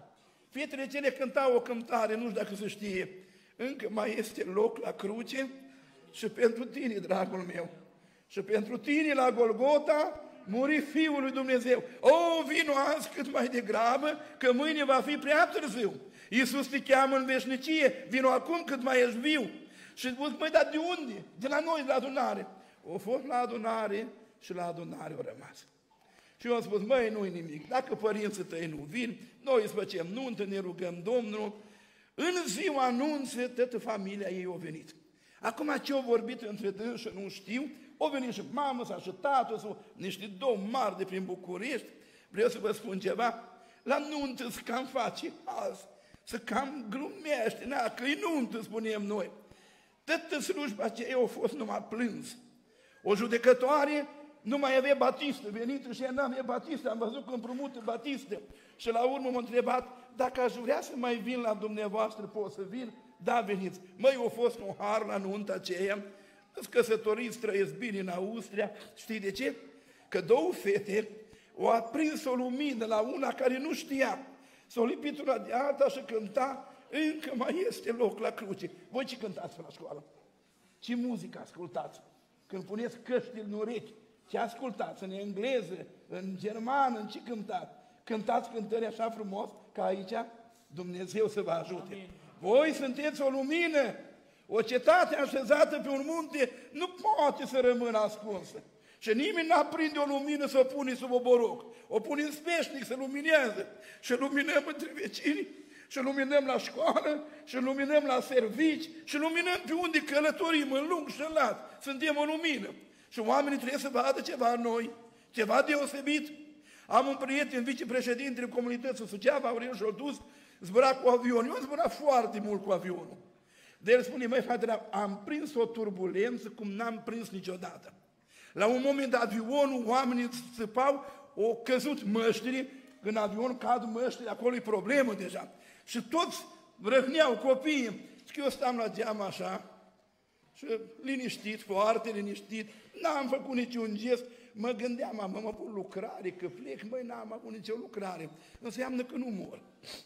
Fetele cele cântau o cântare, nu știu dacă se știe, încă mai este loc la cruce și pentru tine, dragul meu, și pentru tine la Golgota muri Fiul lui Dumnezeu. O, vino azi cât mai degrabă, că mâine va fi prea târziu. Iisus te cheamă în veșnicie, vino acum cât mai ești viu. Și zic, măi, dar de unde? De la noi, de la adunare. O fost la adunare și la adunare au rămas. Și eu am spus, măi, nu-i nimic, dacă părinții tăi nu vin, noi îți facem nuntă, ne rugăm Domnul. În ziua anunță, toată familia ei a venit. Acum ce au vorbit între dânsă, nu știu, au venit și mamă sa și tatăl sau niște domni mari de prin București. Vreau să vă spun ceva, la nuntă să cam face azi, să cam glumește, na, că-i nuntă, spunem noi. Toată slujba aceea a fost numai plâns. O judecătoare nu mai avea batistă, venită și ea nu avea batistă, am văzut că împrumută batistă. Și la urmă m-a întrebat, dacă aș vrea să mai vin la dumneavoastră, pot să vin? Da, veniți. Măi, a fost un har la nunta aceea, îți căsătoriți, trăiesc bine în Austria. Știi de ce? Că două fete au aprins o lumină la una care nu știa. S-o lipit una de alta și cânta, încă mai este loc la cruce. Voi ce cântați la școală? Ce muzică ascultați? Când puneți căștile în urechi, ce ascultați? În engleză, în germană, în ce cântați? Cântați cântări așa frumos ca aici? Dumnezeu să vă ajute. Amin. Voi sunteți o lumină, o cetate așezată pe un munte, nu poate să rămână ascunsă. Și nimeni n-a prinde o lumină să o pune sub oboroc. O pune în speșnic să luminează. Și luminăm între vecini, și luminăm la școală, și luminăm la servici, și luminăm pe unde călătorim, în lung și în lat. Suntem o lumină. Și oamenii trebuie să vadă ceva în noi, ceva deosebit. Am un prieten, vicepreședintele comunității Suceava, Aurel Șoltuz, zbura cu avionul. Eu am zburat foarte mult cu avionul. De el spune, măi, frate, am prins o turbulență cum n-am prins niciodată. La un moment dat, avionul, oamenii țipau, o căzut măștile, când avionul cad măștile, acolo e problemă deja. Și toți răhneau copiii. Și că eu stăm la geam așa, și liniștit, foarte liniștit, n-am făcut niciun gest, mă gândeam, mă, mă pun lucrare, că plec, măi, n-am avut nicio lucrare, înseamnă că nu mor.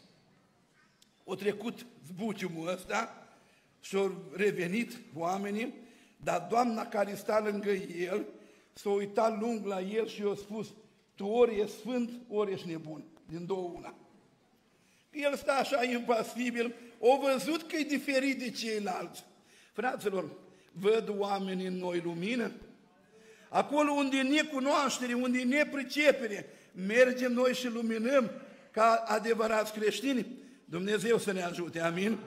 O trecut zbuciumul ăsta și-au revenit oamenii, dar doamna care sta lângă el s-a uitat lung la el și i-a spus, tu ori ești sfânt, ori ești nebun, din două una. El stă așa impasibil, o văzut că e diferit de ceilalți. Fraților, văd oamenii în noi lumină? Acolo unde e necunoaștere, unde e nepricepere, mergem noi și luminăm ca adevărați creștini. Dumnezeu să ne ajute, amin?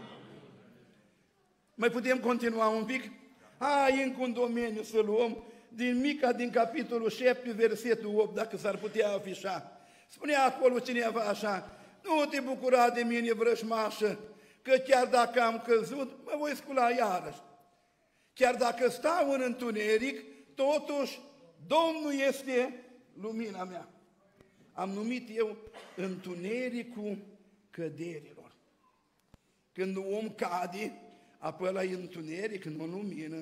Mai putem continua un pic? Hai, încă un domeniu să luăm din Mica, din capitolul șapte, versetul opt, dacă s-ar putea afișa. Spunea acolo cineva așa, nu te bucura de mine, vrășmașă, că chiar dacă am căzut, mă voi scula iarăși. Chiar dacă stau în întuneric, totuși Domnul este lumina mea. Am numit eu întunericul căderilor. Când un om cade, apoi la întuneric, nu lumină.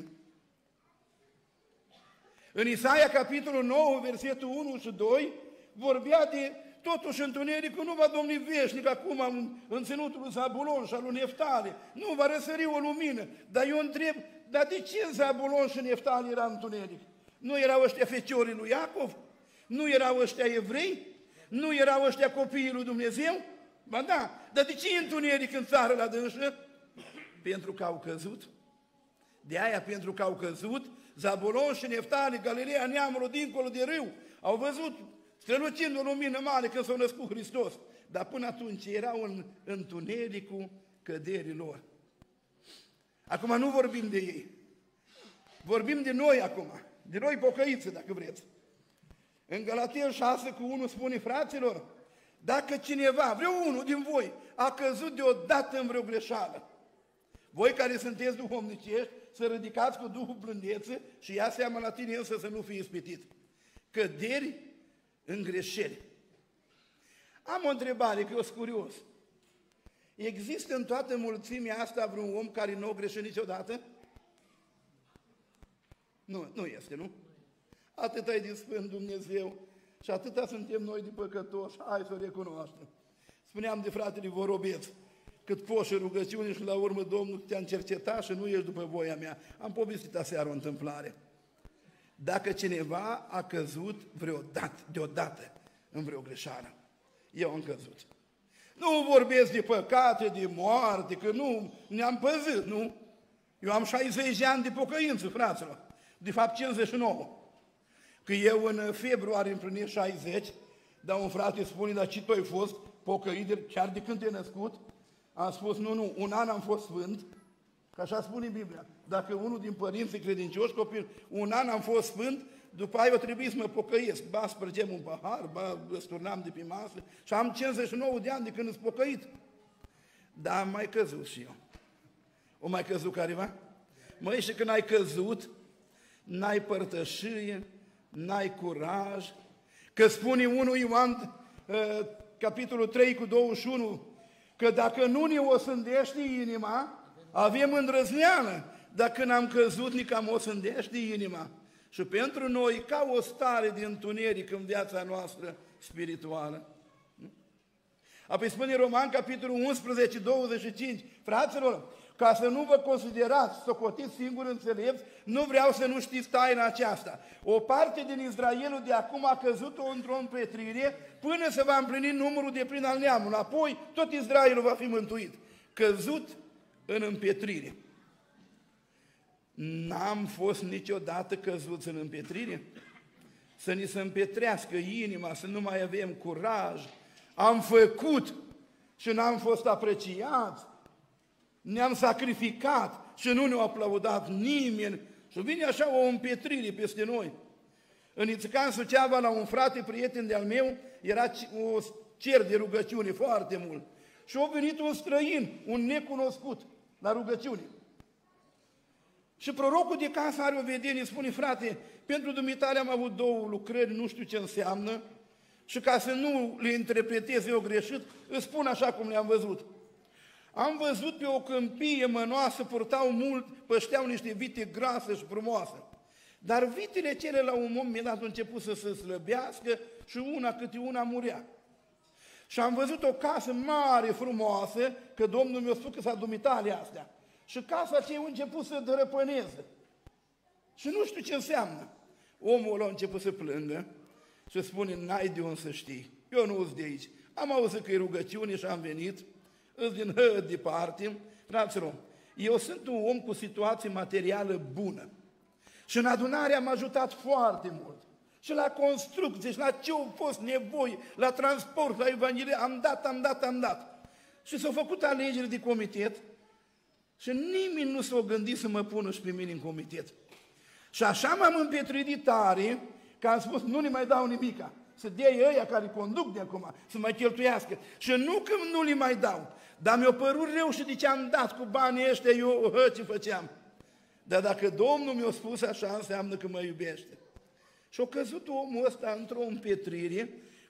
În Isaia, capitolul nouă, versetul unu și doi, vorbea de totuși întunericul nu va domni veșnic acum în, în ținutul lui Zabulon și al lui Neftali. Nu va răsări o lumină. Dar eu întreb, dar de ce Zabulon și Neftali era întuneric? Nu erau ăștia feciorii lui Iacov? Nu erau ăștia evrei? Nu erau ăștia copiii lui Dumnezeu? Ba da, dar de ce e întuneric în țară la dânsă? Pentru că au căzut. De aia, pentru că au căzut, Zabulon și Neftali, Galileea, neamului dincolo de râu, au văzut strălucind o lumină mare când s-a născut Hristos. Dar până atunci erau în întunericul căderilor. Acum nu vorbim de ei. Vorbim de noi acum. De noi pocăiți, dacă vreți. În Galaten șase cu unu spune, fraților, dacă cineva, vreo unul din voi, a căzut deodată în vreo greșeală, voi care sunteți duhovnicești, să ridicați cu Duhul blândețe și ia seama la tine însă să nu fii ispitit. Căderi în greșeli. Am o întrebare, că eu sunt curios. Există în toată mulțimea asta vreun om care nu a greșit niciodată? Nu, nu este, nu? Atâta e de Sfânt Dumnezeu și atâta suntem noi de păcătoși, hai să o recunoaștem. Spuneam de fratele Vorobeț, cât poși rugăciune și la urmă Domnul te-a încercetat și nu ești după voia mea. Am povestit aseară o întâmplare. Dacă cineva a căzut vreodată, deodată, în vreo greșeală, eu am căzut. Nu vorbesc de păcate, de moarte, că nu ne-am păzit, nu? Eu am șaizeci de ani de pocăință, fraților, de fapt cincizeci și nouă. Că eu în februarie împlinesc șaizeci, dar un frate spune, dar ce tu ai fost pocăit chiar de când te-ai născut? Am spus, nu, nu, un an am fost sfânt, că așa spune Biblia. Dacă unul din părinții credincioși copil, un an am fost sfânt, după aia eu trebuie să mă pocăiesc. Ba spărgem un pahar, ba răsturnam de pe masă și am cincizeci și nouă de ani de când îți pocăit. Dar am mai căzut și eu. O mai căzut careva? Măi, și când ai căzut, n-ai părtășie, n-ai curaj, că spune unu Ioan, uh, capitolul trei cu douăzeci și unu, că dacă nu ne osândește inima, avem îndrăzneală, dar când am căzut, ni cam osândește inima. Și pentru noi, ca o stare de întuneric în viața noastră spirituală. Apoi spune Roman, capitolul unsprezece, douăzeci și cinci, fraților, ca să nu vă considerați, socotiți singuri înțelepți, nu vreau să nu știți taina aceasta. O parte din Israelul de acum a căzut într-o împetrire până se va împlini numărul de plin al neamului. Apoi tot Israelul va fi mântuit. Căzut în împetrire. N-am fost niciodată căzuți în împetrire? Să ni se împetrească inima, să nu mai avem curaj. Am făcut și n-am fost apreciați. Ne-am sacrificat și nu ne-a aplaudat nimeni. Și vine așa o împetrire peste noi. În Ițican Suceava, la un frate prieten de-al meu, era o cer de rugăciune foarte mult. Și a venit un străin, un necunoscut, la rugăciune. Și prorocul de casă are o vedenie, spune, frate, pentru dumitale am avut două lucrări, nu știu ce înseamnă, și ca să nu le interpretez eu greșit, îți spun așa cum le-am văzut. Am văzut pe o câmpie mănoasă, purtau mult, pășteau niște vite grase și frumoase. Dar vitele cele la un moment dat au început să se slăbească și una câte una murea. Și am văzut o casă mare, frumoasă, că Domnul mi-a spus că s-a dumitale astea. Și casa aceea a început să dărăpâneze. Și nu știu ce înseamnă. Omul a început să plângă și spune, n-ai de unde să știi. Eu nu sunt de aici. Am auzit că e rugăciune și am venit. Îți din hă, departe. Fraților, eu sunt un om cu situație materială bună. Și în adunare am ajutat foarte mult. Și la construcție, și la ce au fost nevoie, la transport, la evanghelie, am dat, am dat, am dat. Și s-au făcut alegeri de comitet și nimeni nu s-a gândit să mă pună și pe mine în comitet. Și așa m-am împetrit tare că am spus, nu ne mai dau nimica. Să dea ăia care conduc de acum, să mai cheltuiască. Și nu că nu le mai dau, dar mi-a părut rău și de ce am dat cu banii ăștia, eu hă, ce făceam. Dar dacă Domnul mi-a spus așa, înseamnă că mă iubește. Și a căzut omul ăsta într-o împetrire,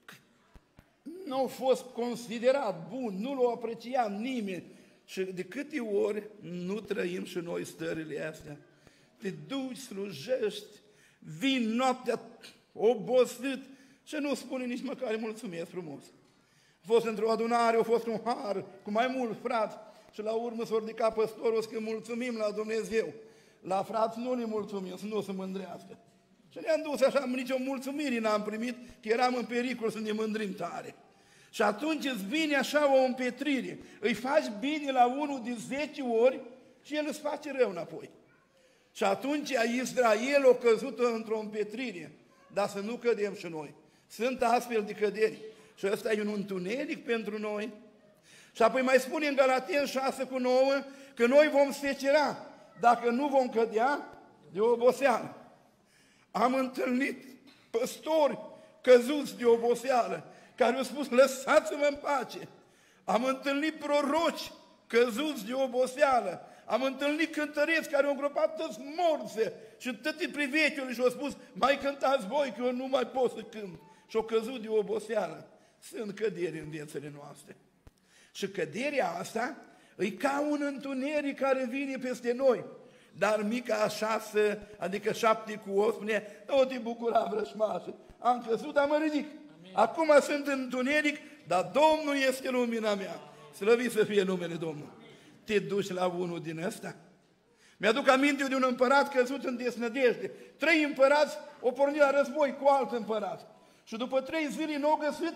nu a fost considerat bun, nu l-a apreciat nimeni. Și de câte ori nu trăim și noi stările astea? Te duci, slujești, vii noaptea obosit și nu spune nici măcar îi mulțumesc frumos. A fost într-o adunare, a fost un har cu mai mulți frați și la urmă s-a ridicat păstorul că mulțumim la Dumnezeu. La frați nu ne mulțumim, să nu se mândrească. Și ne-am dus așa, nicio mulțumire n-am primit, că eram în pericol să ne mândrim tare. Și atunci îți vine așa o împetrire. Îi faci bine la unul de zece ori și el îți face rău înapoi. Și atunci Israel a căzut într-o împetrire. Dar să nu cădem și noi. Sunt astfel de căderi. Și ăsta e un întuneric pentru noi. Și apoi mai spune în Galateni șase cu nouă că noi vom secera dacă nu vom cădea de oboseală. Am întâlnit păstori căzuți de oboseală, care au spus, lăsați-mă în pace. Am întâlnit proroci căzuți de oboseală. Am întâlnit cântăreți care au îngropat toți morți și tătii privechiului și au spus, mai cântați voi că eu nu mai pot să cânt. Și au căzut de oboseală. Sunt căderi în viețile noastre. Și căderea asta e ca un întuneric care vine peste noi. Dar mica șase, adică șapte cu opt, spune, nu te bucura vrășmașă. Am căzut, dar mă ridic. Acum sunt în întuneric, dar Domnul este lumina mea. Slăvit să fie numele Domnului. Te duci la unul din ăsta? Mi-aduc aminte de un împărat căzut în desnădejde. Trei împărați o pornit la război cu alt împărat. Și după trei zile n-au găsit,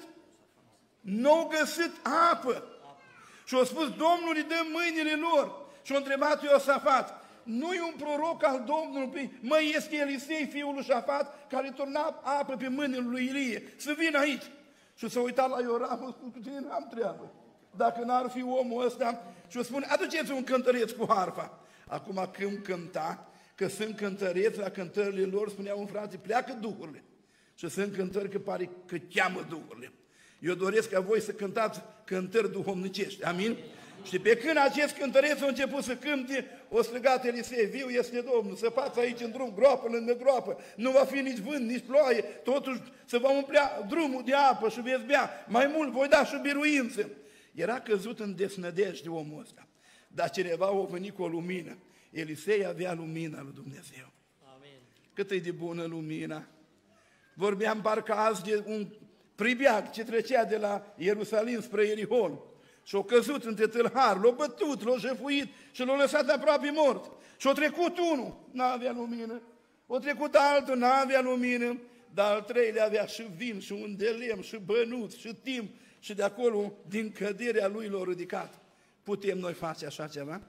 n-au găsit apă. Și au spus, Domnul îi dă mâinile lor. Și au întrebat Iosafat, nu e un proroc al Domnului, măi, este Elisei, fiul lui Șafat, care turna apă pe mâinile lui Ilie, să vină aici. Și s-a uitat la Ioram, a spus, cu tine n-am treabă. Dacă n-ar fi omul ăsta, și o spune, aduceți un cântăreț cu harfa. Acum când cânta, că sunt cântăreți, la cântările lor spuneau un frate, pleacă duhurile. Și sunt cântări că pare că cheamă duhurile. Eu doresc ca voi să cântați cântări duhovnicești. Amin? Și pe când acest cântăreț a început să cânte, o strigat Elisei, viu este Domnul, săpați aici în drum, groapă lângă groapă, nu va fi nici vânt, nici ploaie, totuși se va umplea drumul de apă și veți bea, mai mult voi da și biruință. Era căzut în desnădejde omul ăsta, dar cineva a venit cu o lumină. Elisei avea lumina lui Dumnezeu. Amin. Cât e de bună lumina! Vorbeam parcă azi de un pribeag ce trecea de la Ierusalim spre Ierihon. Și-a căzut între tâlhari, l-a bătut, l-a jefuit și l-a lăsat aproape mort. Și-a trecut unul, n-avea lumină. A trecut altul, n-avea lumină. Dar al treilea avea și vin, și un de lemn, și bănuț, și timp. Și de acolo, din căderea lui, l-a ridicat. Putem noi face așa ceva?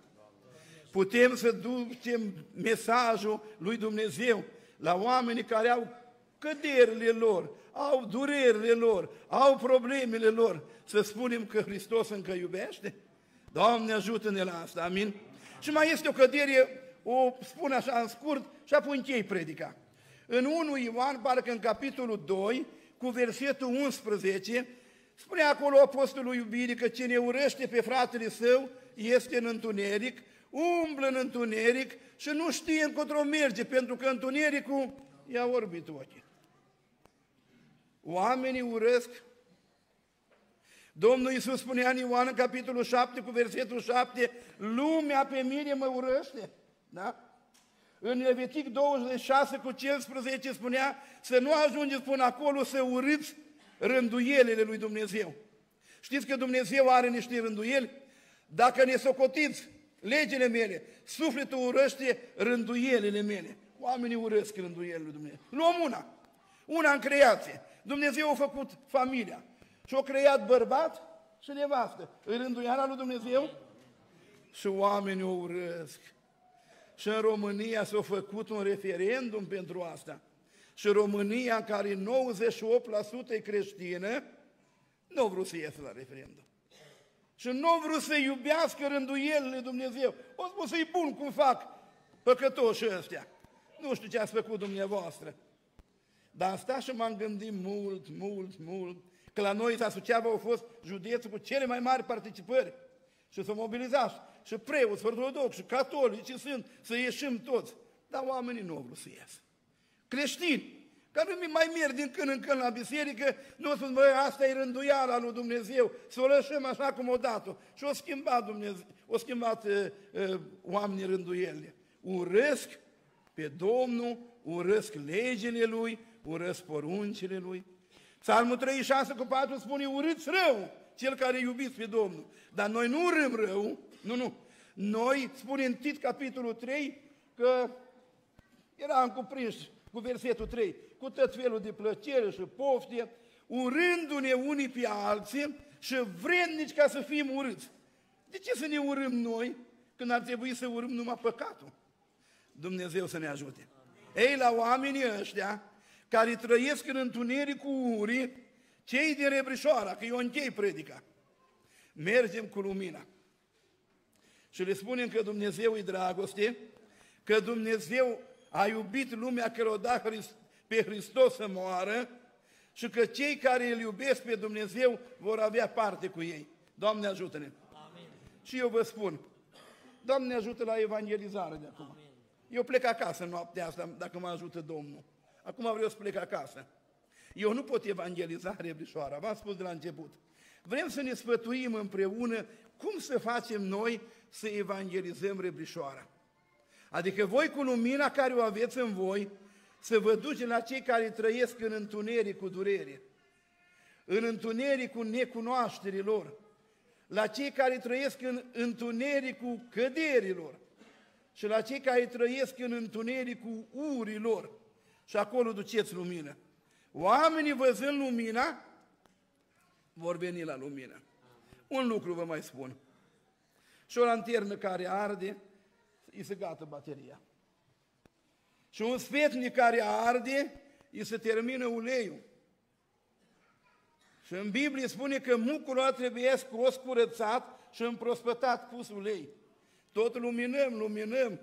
Putem să ducem mesajul lui Dumnezeu la oamenii care au căderile lor, au durerile lor, au problemele lor, să spunem că Hristos încă iubește? Doamne, ajută-ne la asta, amin? Și mai este o cădere, o spun așa în scurt, și apoi închei predica. În unu Ioan, parcă în capitolul doi, cu versetul unsprezece, spune acolo apostolul iubirii că cine urăște pe fratele său este în întuneric, umblă în întuneric și nu știe încotro merge, pentru că întunericul i-a orbit ochii. Oamenii urăsc. Domnul Iisus spunea în Ioan, în capitolul șapte, cu versetul șapte, lumea pe mine mă urăște. Da? În Levitic douăzeci și șase cu cincisprezece spunea să nu ajungeți până acolo să urâți rânduielile lui Dumnezeu. Știți că Dumnezeu are niște rânduieli? Dacă ne socotiți legile mele, sufletul urăște rânduielile mele. Oamenii urăsc rânduielile lui Dumnezeu. Luăm una. Una în creație. Dumnezeu a făcut familia și a creat bărbat și nevastă. Îi rânduiala lui Dumnezeu? Și oamenii o urăsc. Și în România s-a făcut un referendum pentru asta. Și România, în care nouăzeci și opt la sută e creștină, nu a vrut să iasă la referendum. Și nu a vrut să iubească rânduielile lui Dumnezeu. O spus să-i bun cum fac păcătoșii ăstea. Nu știu ce ați făcut dumneavoastră. Dar am stat și m-am gândit mult, mult, mult, că la noi, Suceava, au fost județul cu cele mai mari participări. Și s-au mobilizat și preoți, ortodoxi, și catolici, și sunt, să ieșim toți. Dar oamenii nu au vrut să iasă. Creștini, care nu mai merg din când în când la biserică, nu spun, băi, asta e rânduiala lui Dumnezeu, să o lăsăm așa cum o dat-o. Și o schimbat Dumnezeu, o schimbat uh, uh, oamenii rânduielile. Urăsc pe Domnul, urăsc legile Lui, urăsc poruncile Lui. Psalmul treizeci și șase cu patru spune, urâți rău cel care iubiți pe Domnul. Dar noi nu urâm rău, nu, nu. Noi, spune în Tit, capitolul trei, că eram cuprinși cu versetul trei, cu tot felul de plăcere și pofte, urându-ne unii pe alții și vrednici ca să fim urâți. De ce să ne urâm noi când ar trebui să urâm numai păcatul? Dumnezeu să ne ajute. Ei, la oamenii ăștia care trăiesc în întunericul urii, cei din Rebrișoara, că eu închei predica, mergem cu lumina. Și le spunem că Dumnezeu e dragoste, că Dumnezeu a iubit lumea că l-a dat pe Hristos să moară și că cei care îl iubesc pe Dumnezeu vor avea parte cu ei. Doamne, ajută-ne! Amin. Și eu vă spun, Doamne, ajută la evangelizare de acum. Amin. Eu plec acasă noaptea asta, dacă mă ajută Domnul. Acum vreau să plec acasă. Eu nu pot evangeliza Rebrișoara, v-am spus de la început. Vrem să ne sfătuim împreună cum să facem noi să evangelizăm Rebrișoara. Adică voi cu lumina care o aveți în voi, să vă duceți la cei care trăiesc în întuneric cu durere. în întunericul necunoașterilor, la cei care trăiesc în întunericul căderilor și la cei care trăiesc în întunericul urilor. Și acolo duceți lumină. Oamenii văzând lumina, vor veni la lumină. Un lucru vă mai spun. Și o lanternă care arde, îi se gata bateria. Și un sfetnic care arde, îi se termină uleiul. Și în Biblie spune că mucul ăla trebuie scos, curățat și împrospătat, pus ulei. Tot luminăm, luminăm,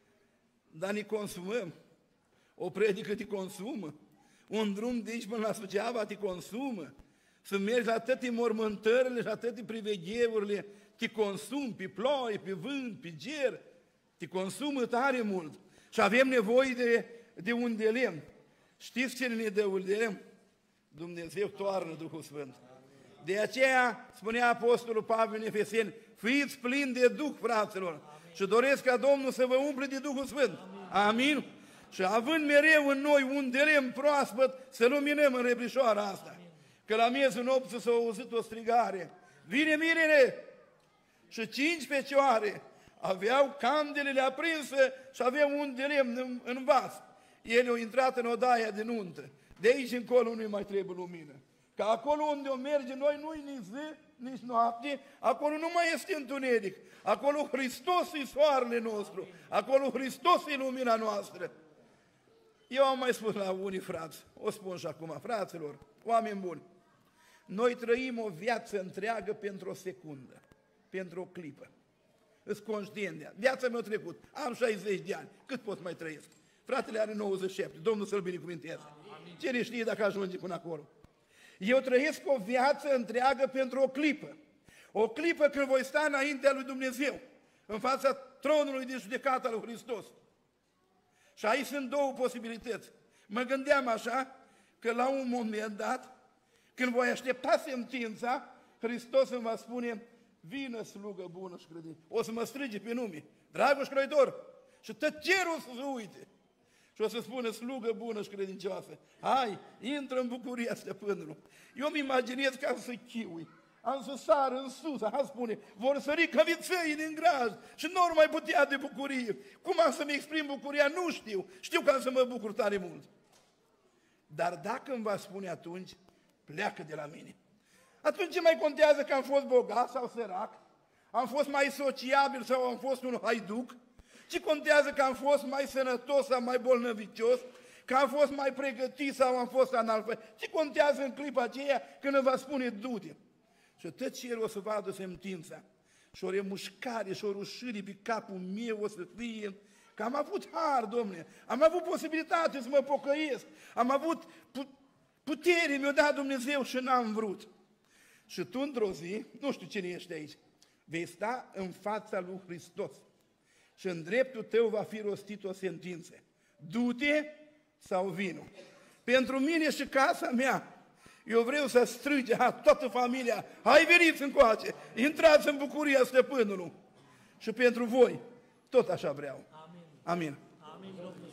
dar ne consumăm. O predică te consumă. Un drum de aici până la Suceava te consumă. Să mergi la toate mormântările și la toate priveghevurile, te consumi pe ploaie, pe vânt, pe ger, te consumă tare mult. Și avem nevoie de, de un de lemn. Știți cine ne dă un de lemn? Dumnezeu toarnă Duhul Sfânt. De aceea spunea Apostolul Pavel în Efeseni, fiți plini de Duh, fraților, amin. Și doresc ca Domnul să vă umple de Duhul Sfânt. Amin. Amin. Și având mereu în noi un de lemn proaspăt, să luminăm în rebrișoara asta. Amin. Că la miezul nopții s-a auzit o strigare, vine mirele! Și cinci fecioare aveau candelele aprinse și aveau un de lemn în, în vas. Ele au intrat în odaia de nuntă. De aici încolo nu mai trebuie lumină. Că acolo unde o merge noi, nu-i nici zi, nici noapte, acolo nu mai este întuneric. Acolo Hristos e soarele nostru. Acolo Hristos e lumina noastră. Eu am mai spus la unii frați, o spun și acum, fraților, oameni buni, noi trăim o viață întreagă pentru o secundă, pentru o clipă. Îți conștient de ea. Viața mea a trecut, am șaizeci de ani, cât pot mai trăiesc? Fratele are nouăzeci și șapte, Domnul să-l binecuvinteze. Cine știe dacă ajunge până acolo? Eu trăiesc o viață întreagă pentru o clipă. O clipă când voi sta înaintea lui Dumnezeu, în fața tronului de judecată al lui Hristos. Și aici sunt două posibilități. Mă gândeam așa, că la un moment dat, când voi aștepta sentința, Hristos îmi va spune, vină slugă bună și credincioasă. O să mă strige pe nume, Dragoș Croitor, și tot cerul o să se uite. Și o să spună, slugă bună și credincioasă, hai, intră în bucuria stăpânului. Eu îmi imaginez ca să chiui, am să sar în sus, aha spune, vor sări ca viței din graj și nu mai putea de bucurie. Cum am să-mi exprim bucuria? Nu știu, știu că am să mă bucur tare mult. Dar dacă îmi va spune atunci, pleacă de la mine. Atunci ce mai contează că am fost bogat sau sărac? Am fost mai sociabil sau am fost un haiduc? Ce contează că am fost mai sănătos sau mai bolnăvicios? Că am fost mai pregătit sau am fost analfabet? Ce contează în clipa aceea când îmi va spune du-te? Și tot cerul o să vadă sentința. Și o remușcare și o rușire pe capul meu o să fie că am avut har, domnule, am avut posibilitate să mă pocăiesc, am avut putere, mi-a dat Dumnezeu și n-am vrut. Și tu într-o zi, nu știu cine ești aici, vei sta în fața lui Hristos și în dreptul tău va fi rostit o sentință. Du-te sau vino. Pentru mine și casa mea, eu vreau să strige ha, toată familia, hai veniți încoace, intrați în bucuria stăpânului. Și pentru voi, tot așa vreau. Amin. Amin. Amin.